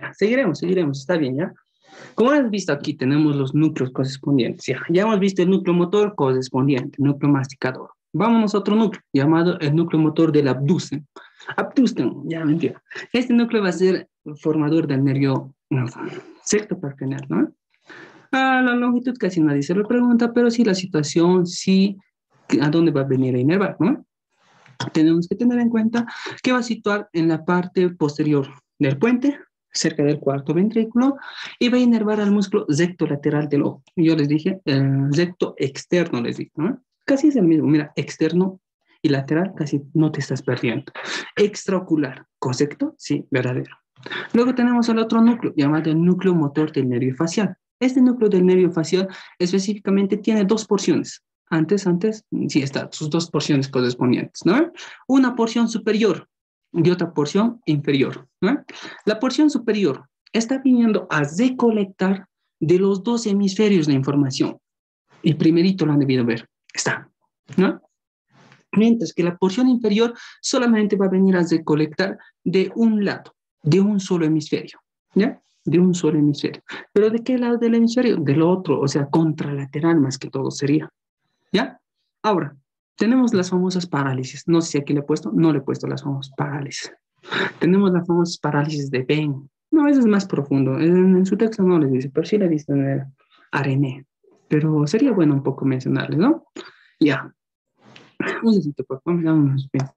Seguiremos, está bien, ¿ya? Como has visto aquí, tenemos los núcleos correspondientes. Ya hemos visto el núcleo motor correspondiente, núcleo masticador. Vámonos a otro núcleo, llamado el núcleo motor del abducen. Abducen, ya mentira. Este núcleo va a ser formador del nervio no, sexto parietal, ¿no? A la longitud casi nadie se lo pregunta, pero sí la situación, sí a dónde va a venir a inervar, ¿no? Tenemos que tener en cuenta que va a situar en la parte posterior del puente, cerca del cuarto ventrículo, y va a inervar al músculo recto lateral del ojo. Yo les dije, recto externo, les dije, ¿no? Casi es el mismo, mira, externo y lateral, casi no te estás perdiendo. Extraocular, ¿correcto? Sí, verdadero. Luego tenemos el otro núcleo, llamado el núcleo motor del nervio facial. Este núcleo del nervio facial específicamente tiene dos porciones. Antes, sí está, sus dos porciones correspondientes, ¿no? Una porción superior y otra porción inferior, ¿no? La porción superior está viniendo a recolectar de los dos hemisferios la información. Y primerito lo han debido ver. Está, ¿no? Mientras que la porción inferior solamente va a venir a recolectar de un lado, de un solo hemisferio, ¿ya? De un solo hemisferio. ¿Pero de qué lado del hemisferio? Del otro, o sea, contralateral más que todo sería, ¿ya? Ahora, tenemos las famosas parálisis. No sé si aquí le he puesto, no le he puesto las famosas parálisis. Tenemos las famosas parálisis de Bain. No, eso es más profundo. En su texto no les dice, pero sí le dice en el Arené. Pero sería bueno un poco mencionarles, ¿no? Ya. Un segundito, por favor, dame unos pies.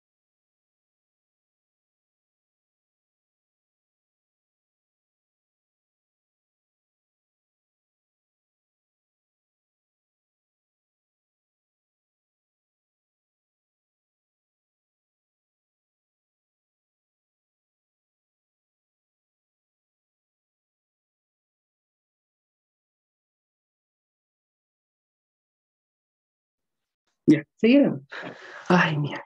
Ya, seguimos. Ay, mira,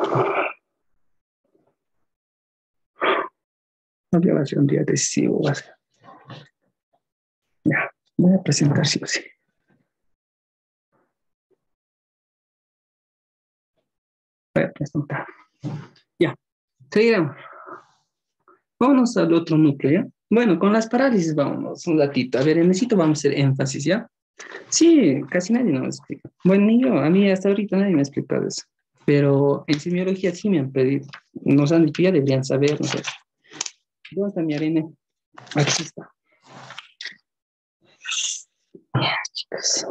la violación día decisivo va a ser. Ya, voy a presentar sí o sí. Voy a presentar. Ya, seguiremos. Vámonos al otro núcleo, ¿ya? Bueno, con las parálisis vámonos un ratito. A ver, necesito vamos a hacer énfasis, ¿ya? Sí, casi nadie nos explica. Bueno, ni yo, a mí hasta ahorita nadie me ha explicado eso. Pero en semiología sí me han pedido. Nos han dicho, ya deberían saber, no sé. ¿Dónde está mi arena? Aquí está. Ya, chicas.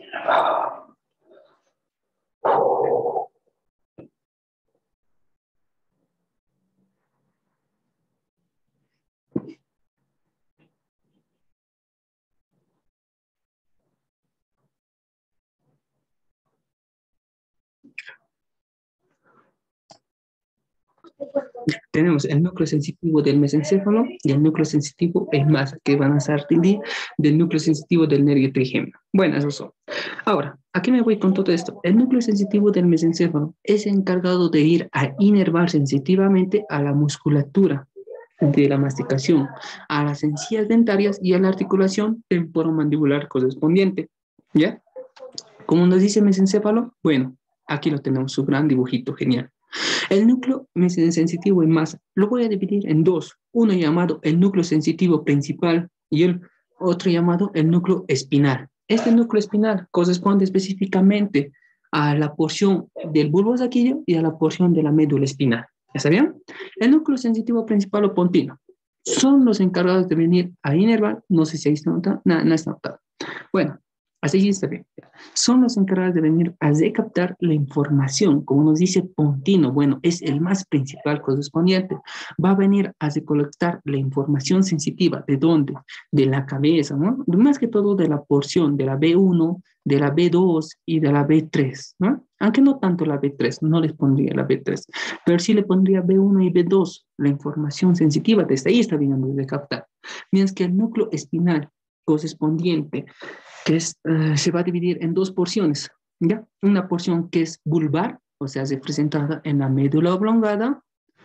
Tenemos el núcleo sensitivo del mesencéfalo y el núcleo sensitivo es masa, que van a ser del núcleo sensitivo del nervio trigémino. Bueno, esos son. Ahora, ¿a qué me voy con todo esto? El núcleo sensitivo del mesencéfalo es encargado de ir a inervar sensitivamente a la musculatura de la masticación, a las encías dentarias y a la articulación temporomandibular correspondiente. ¿Ya? Como nos dice mesencéfalo, bueno, aquí lo tenemos, su gran dibujito, genial. El núcleo sensitivo en masa lo voy a dividir en dos, uno llamado el núcleo sensitivo principal y el otro llamado el núcleo espinal. Este núcleo espinal corresponde específicamente a la porción del bulbo saquillo y a la porción de la médula espinal. ¿Ya sabían? El núcleo sensitivo principal o pontino son los encargados de venir a inervar, no sé si ahí está notado, no está notado. Bueno, así está bien. Son los encargados de venir a recaptar la información, como nos dice Pontino, bueno, es el más principal correspondiente. Va a venir a recolectar la información sensitiva. ¿De dónde? De la cabeza, ¿no? Más que todo de la porción de la B1, de la B2 y de la B3, ¿no? Aunque no tanto la B3, no les pondría la B3, pero sí le pondría B1 y B2, la información sensitiva, desde ahí está viniendo de captar. Mientras que el núcleo espinal correspondiente que es, se va a dividir en dos porciones, ¿ya? Una porción que es vulvar, o sea, representada en la médula oblongada,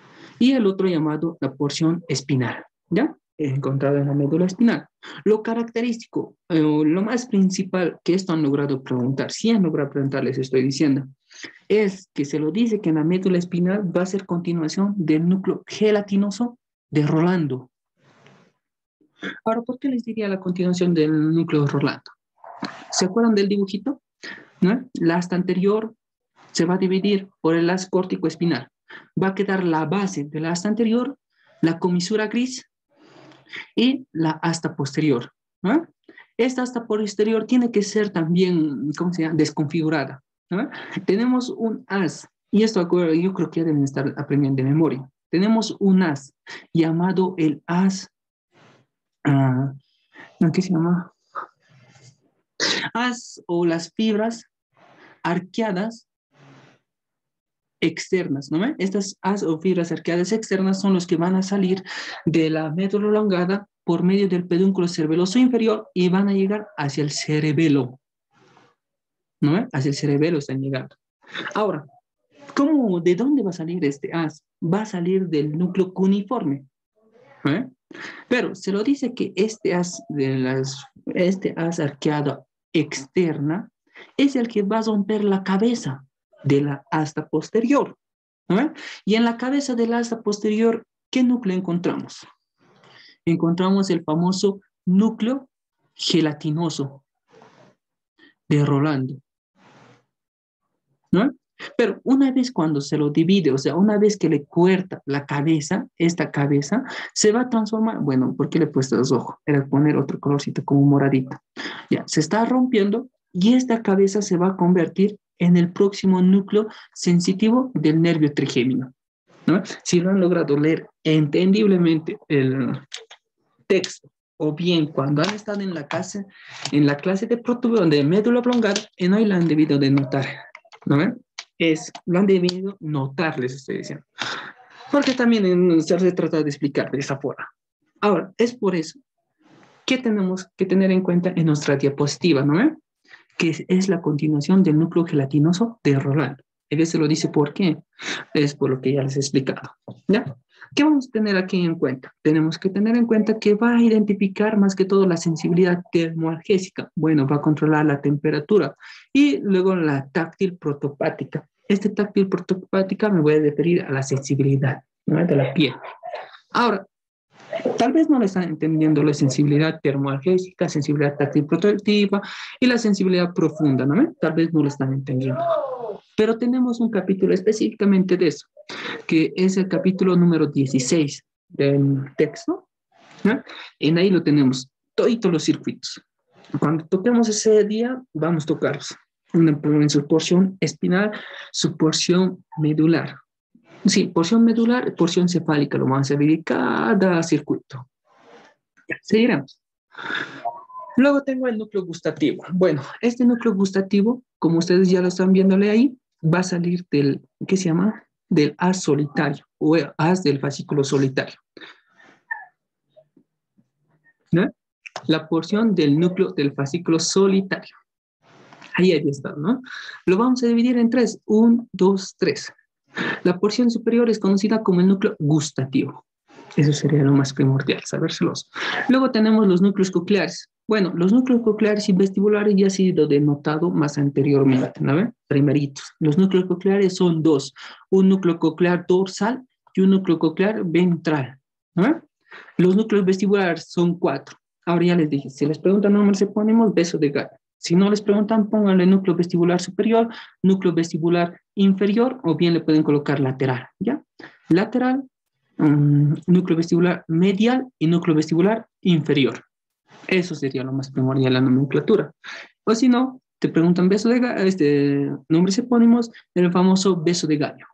y el otro llamado la porción espinal, ¿ya? Encontrada en la médula espinal. Lo característico, lo más principal que esto han logrado preguntar, si han logrado preguntar, les estoy diciendo, es que se lo dice que en la médula espinal va a ser continuación del núcleo gelatinoso de Rolando. Ahora, ¿por qué les diría la continuación del núcleo Rolando? ¿Se acuerdan del dibujito? ¿No? La asta anterior se va a dividir por el haz córtico espinal. Va a quedar la base de la asta anterior, la comisura gris y la asta posterior. ¿No? Esta asta posterior tiene que ser también, ¿cómo se llama?, desconfigurada. ¿No? Tenemos un haz, y esto yo creo que ya deben estar aprendiendo de memoria. Tenemos un haz llamado el haz, ¿qué se llama? Haz o las fibras arqueadas externas, ¿no? Estas haz o fibras arqueadas externas son los que van a salir de la médula oblongada por medio del pedúnculo cerebeloso inferior y van a llegar hacia el cerebelo, ¿no? Hacia el cerebelo están llegando. Ahora, ¿de dónde va a salir este haz? Va a salir del núcleo cuneiforme, ¿eh? Pero se lo dice que este haz arqueado externa es el que va a romper la cabeza de la asta posterior, ¿no? Y en la cabeza de la asta posterior, ¿qué núcleo encontramos? Encontramos el famoso núcleo gelatinoso de Rolando, ¿no? Pero una vez cuando se lo divide, o sea, una vez que le corta la cabeza, esta cabeza se va a transformar, bueno, ¿por qué le he puesto los ojos? Era poner otro colorcito como moradito. Ya, se está rompiendo y esta cabeza se va a convertir en el próximo núcleo sensitivo del nervio trigémino, ¿no? Si lo han logrado leer entendiblemente el texto, o bien cuando han estado en la clase de protuberancia de médula oblongada, en hoy la han debido de notar, ¿no ven? Lo han debido notar, les estoy diciendo. Porque también se trata de explicar de esa forma. Ahora, es por eso que tenemos que tener en cuenta en nuestra diapositiva, ¿no ven? Que es la continuación del núcleo gelatinoso de Rolando. A veces lo dice por qué. Es por lo que ya les he explicado, ¿ya? ¿Qué vamos a tener aquí en cuenta? Tenemos que tener en cuenta que va a identificar más que todo la sensibilidad termoalgésica. Bueno, va a controlar la temperatura. Y luego la táctil protopática. Este táctil protopática me voy a referir a la sensibilidad, ¿no?, de la piel. Ahora, tal vez no le están entendiendo la sensibilidad termoalgésica, sensibilidad táctil protectiva y la sensibilidad profunda, ¿no? Tal vez no lo están entendiendo. Pero tenemos un capítulo específicamente de eso, que es el capítulo número 16 del texto, ¿no? En ahí lo tenemos, todos los circuitos. Cuando toquemos ese día, vamos a tocarlos en su porción espinal, su porción medular. Sí, porción medular, porción cefálica, lo vamos a dividir cada circuito. Ya, seguiremos. Luego tengo el núcleo gustativo. Bueno, este núcleo gustativo, como ustedes ya lo están viéndole ahí, va a salir del, ¿qué se llama? Del haz solitario o haz del fascículo solitario, ¿no? La porción del núcleo del fascículo solitario. Ahí está, ¿no? Lo vamos a dividir en tres. 1, 2, 3. La porción superior es conocida como el núcleo gustativo. Eso sería lo más primordial, sabérselos. Luego tenemos los núcleos cocleares. Bueno, los núcleos cocleares y vestibulares ya ha sido denotado más anteriormente, ¿no ven? Primeritos. Los núcleos cocleares son dos. Un núcleo coclear dorsal y un núcleo coclear ventral, ¿no ven? Los núcleos vestibulares son 4. Ahora ya les dije, si les preguntan nombres, le ponemos beso de gallo. Si no les preguntan, pónganle núcleo vestibular superior, núcleo vestibular inferior, o bien le pueden colocar lateral, ¿ya? Lateral, núcleo vestibular medial y núcleo vestibular inferior. Eso sería lo más primordial, la nomenclatura. O si no, te preguntan beso de gallo, nombres epónimos del famoso beso de gallo.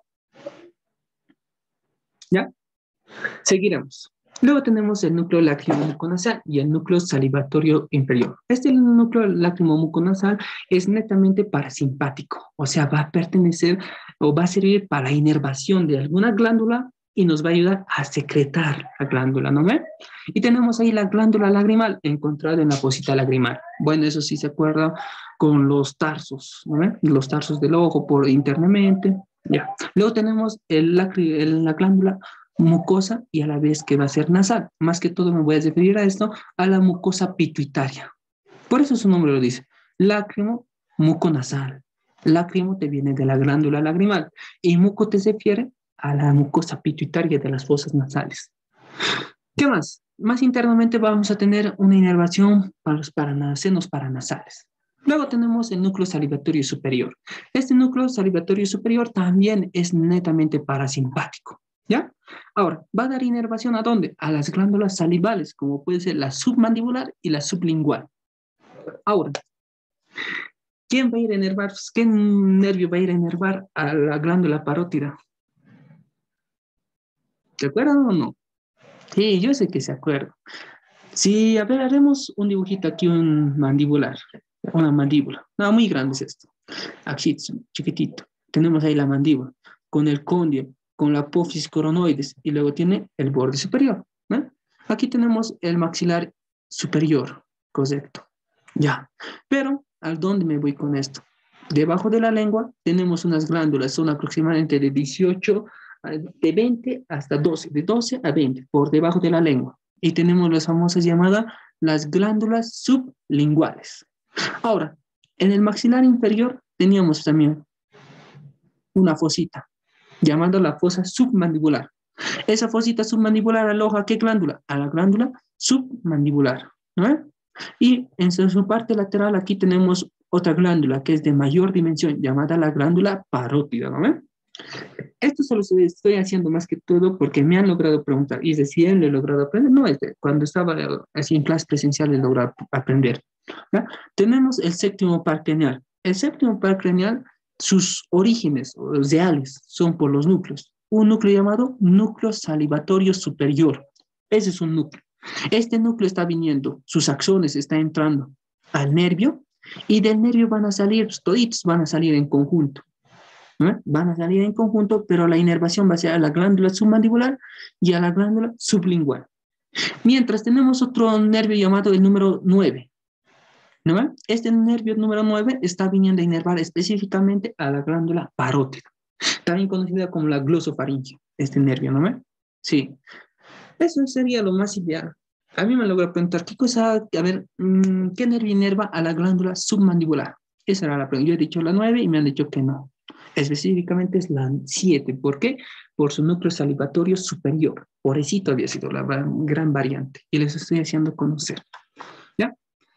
¿Ya? Seguiremos. Luego tenemos el núcleo lacrimomuconasal y el núcleo salivatorio inferior. Este núcleo lacrimomuconasal es netamente parasimpático, o sea, va a pertenecer o va a servir para la inervación de alguna glándula y nos va a ayudar a secretar la glándula, ¿no ven? Y tenemos ahí la glándula lagrimal encontrada en la fosita lagrimal. Bueno, eso sí se acuerda con los tarsos, ¿no ven? Los tarsos del ojo por internamente, ya. Luego tenemos la glándula mucosa y a la vez que va a ser nasal. Más que todo me voy a referir a esto, a la mucosa pituitaria. Por eso su nombre lo dice, lágrimo muconasal. Lágrimo te viene de la glándula lagrimal y muco te refiere a la mucosa pituitaria de las fosas nasales. ¿Qué más? más internamente vamos a tener una inervación para los senos paranasales. Luego tenemos el núcleo salivatorio superior. Este núcleo salivatorio superior también es netamente parasimpático, ¿ya? Ahora, va a dar inervación ¿a dónde? A las glándulas salivales, como puede ser la submandibular y la sublingual. Ahora, ¿quién va a ir a enervar? ¿Qué nervio va a ir a enervar a la glándula parótida? ¿Se acuerdan o no? Sí, yo sé que se acuerdan. Sí, a ver, haremos un dibujito aquí, un mandibular, una mandíbula. No, muy grande es esto. Aquí, chiquitito. Tenemos ahí la mandíbula, con el cóndilo, con la apófisis coronoides, y luego tiene el borde superior, ¿no? Aquí tenemos el maxilar superior, correcto. Ya. Pero, ¿a dónde me voy con esto? Debajo de la lengua tenemos unas glándulas, son aproximadamente de 18, de 20 hasta 12, de 12 a 20, por debajo de la lengua. Y tenemos las famosas llamadas las glándulas sublinguales. Ahora, en el maxilar inferior teníamos también una fosita, llamada la fosa submandibular. Esa fosita submandibular aloja ¿a qué glándula? A la glándula submandibular, ¿no? Y en su parte lateral aquí tenemos otra glándula que es de mayor dimensión, llamada la glándula parótida, ¿no? Esto solo estoy haciendo más que todo porque me han logrado preguntar, y recién lo he logrado aprender, no, cuando estaba así en clase presencial he logrado aprender. ¿Ya? Tenemos el séptimo par craneal. El séptimo par craneal, sus orígenes reales son por los núcleos. Un núcleo llamado núcleo salivatorio superior. Ese es un núcleo. Este núcleo está viniendo, sus axones están entrando al nervio y del nervio van a salir, toditos van a salir en conjunto. ¿No? Van a salir en conjunto, pero la inervación va a ser a la glándula submandibular y a la glándula sublingual. Mientras tenemos otro nervio llamado el número 9. ¿No? Este nervio número 9 está viniendo a inervar específicamente a la glándula parótida, también conocida como la glosofaringe, este nervio, ¿no? Sí, eso sería lo más ideal. A mí me logra preguntar, ¿qué cosa, a ver, qué nervio inerva a la glándula submandibular? Esa era la pregunta. Yo he dicho la 9 y me han dicho que no. Específicamente es la 7. ¿Por qué? Por su núcleo salivatorio superior. Por eso había sido la gran variante. Y les estoy haciendo conocer. ¿Ya?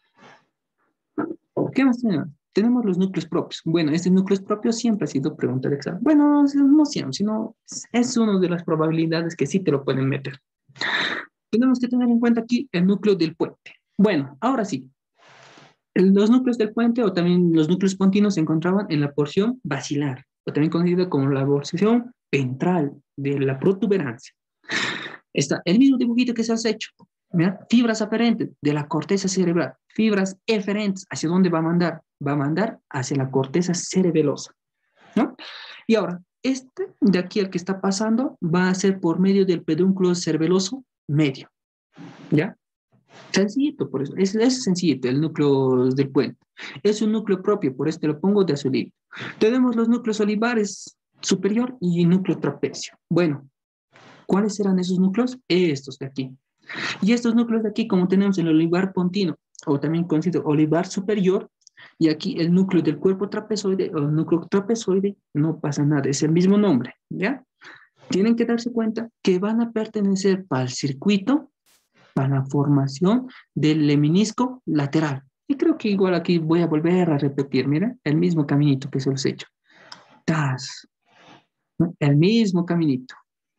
¿Qué más tenemos? Tenemos los núcleos propios. Bueno, este núcleo propio siempre ha sido pregunta de examen. Bueno, no siempre, sino es una de las probabilidades que sí te lo pueden meter. Tenemos que tener en cuenta aquí el núcleo del puente. Bueno, ahora sí. Los núcleos del puente o también los núcleos pontinos se encontraban en la porción basilar, o también conocida como la porción ventral de la protuberancia. Está el mismo dibujito que se has hecho. ¿Mira? Fibras aferentes de la corteza cerebral. Fibras eferentes, ¿hacia dónde va a mandar? Va a mandar hacia la corteza cerebelosa, ¿no? Y ahora, este de aquí el que está pasando va a ser por medio del pedúnculo cerebeloso medio, ¿ya? Sencillito, por eso. Es sencillito, el núcleo del puente. Es un núcleo propio, por este lo pongo de azulito. Tenemos los núcleos olivares superior y núcleo trapecio. Bueno, ¿cuáles serán esos núcleos? Estos de aquí. Y estos núcleos de aquí, como tenemos el olivar pontino, o también conocido olivar superior, y aquí el núcleo del cuerpo trapezoide, o el núcleo trapezoide, no pasa nada, es el mismo nombre, ¿ya? Tienen que darse cuenta que van a pertenecer para el circuito para la formación del lemnisco lateral. Y creo que igual aquí voy a volver a repetir, mira, el mismo caminito que se los he hecho. Tas, ¿no? El mismo caminito.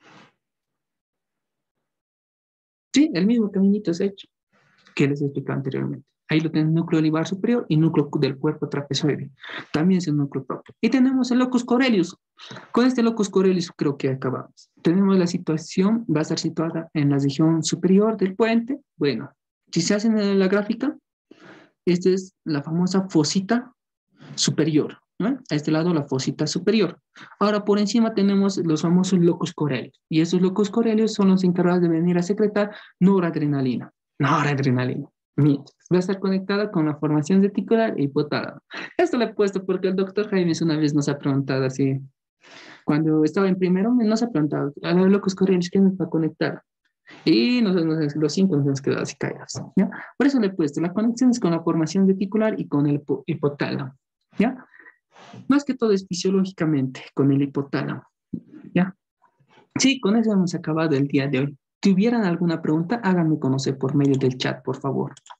Sí, el mismo caminito se ha hecho que les he explicado anteriormente. Ahí lo tenemos núcleo olivar superior y núcleo del cuerpo trapezoide. También es el núcleo propio. Y tenemos el locus coeruleus. Con este locus coeruleus creo que acabamos. Tenemos la situación, va a estar situada en la región superior del puente. Bueno, si se hace en la gráfica, esta es la famosa fosita superior, ¿no? A este lado la fosita superior. Ahora por encima tenemos los famosos locus coeruleus. Y esos locus coeruleus son los encargados de venir a secretar noradrenalina. Noradrenalina. Va a estar conectada con la formación reticular e hipotálamo. Esto lo he puesto porque el doctor Jaimes una vez nos ha preguntado así, cuando estaba en primero, nos ha preguntado, a los locus coeruleus, ¿qué nos va a conectar? Y los 5 nos hemos quedado así callados, ¿ya? Por eso le he puesto, la conexión es con la formación reticular y con el hipotálamo, ¿ya? Más que todo es fisiológicamente con el hipotálamo, ¿ya? Sí, con eso hemos acabado el día de hoy. Si tuvieran alguna pregunta, háganme conocer por medio del chat, por favor.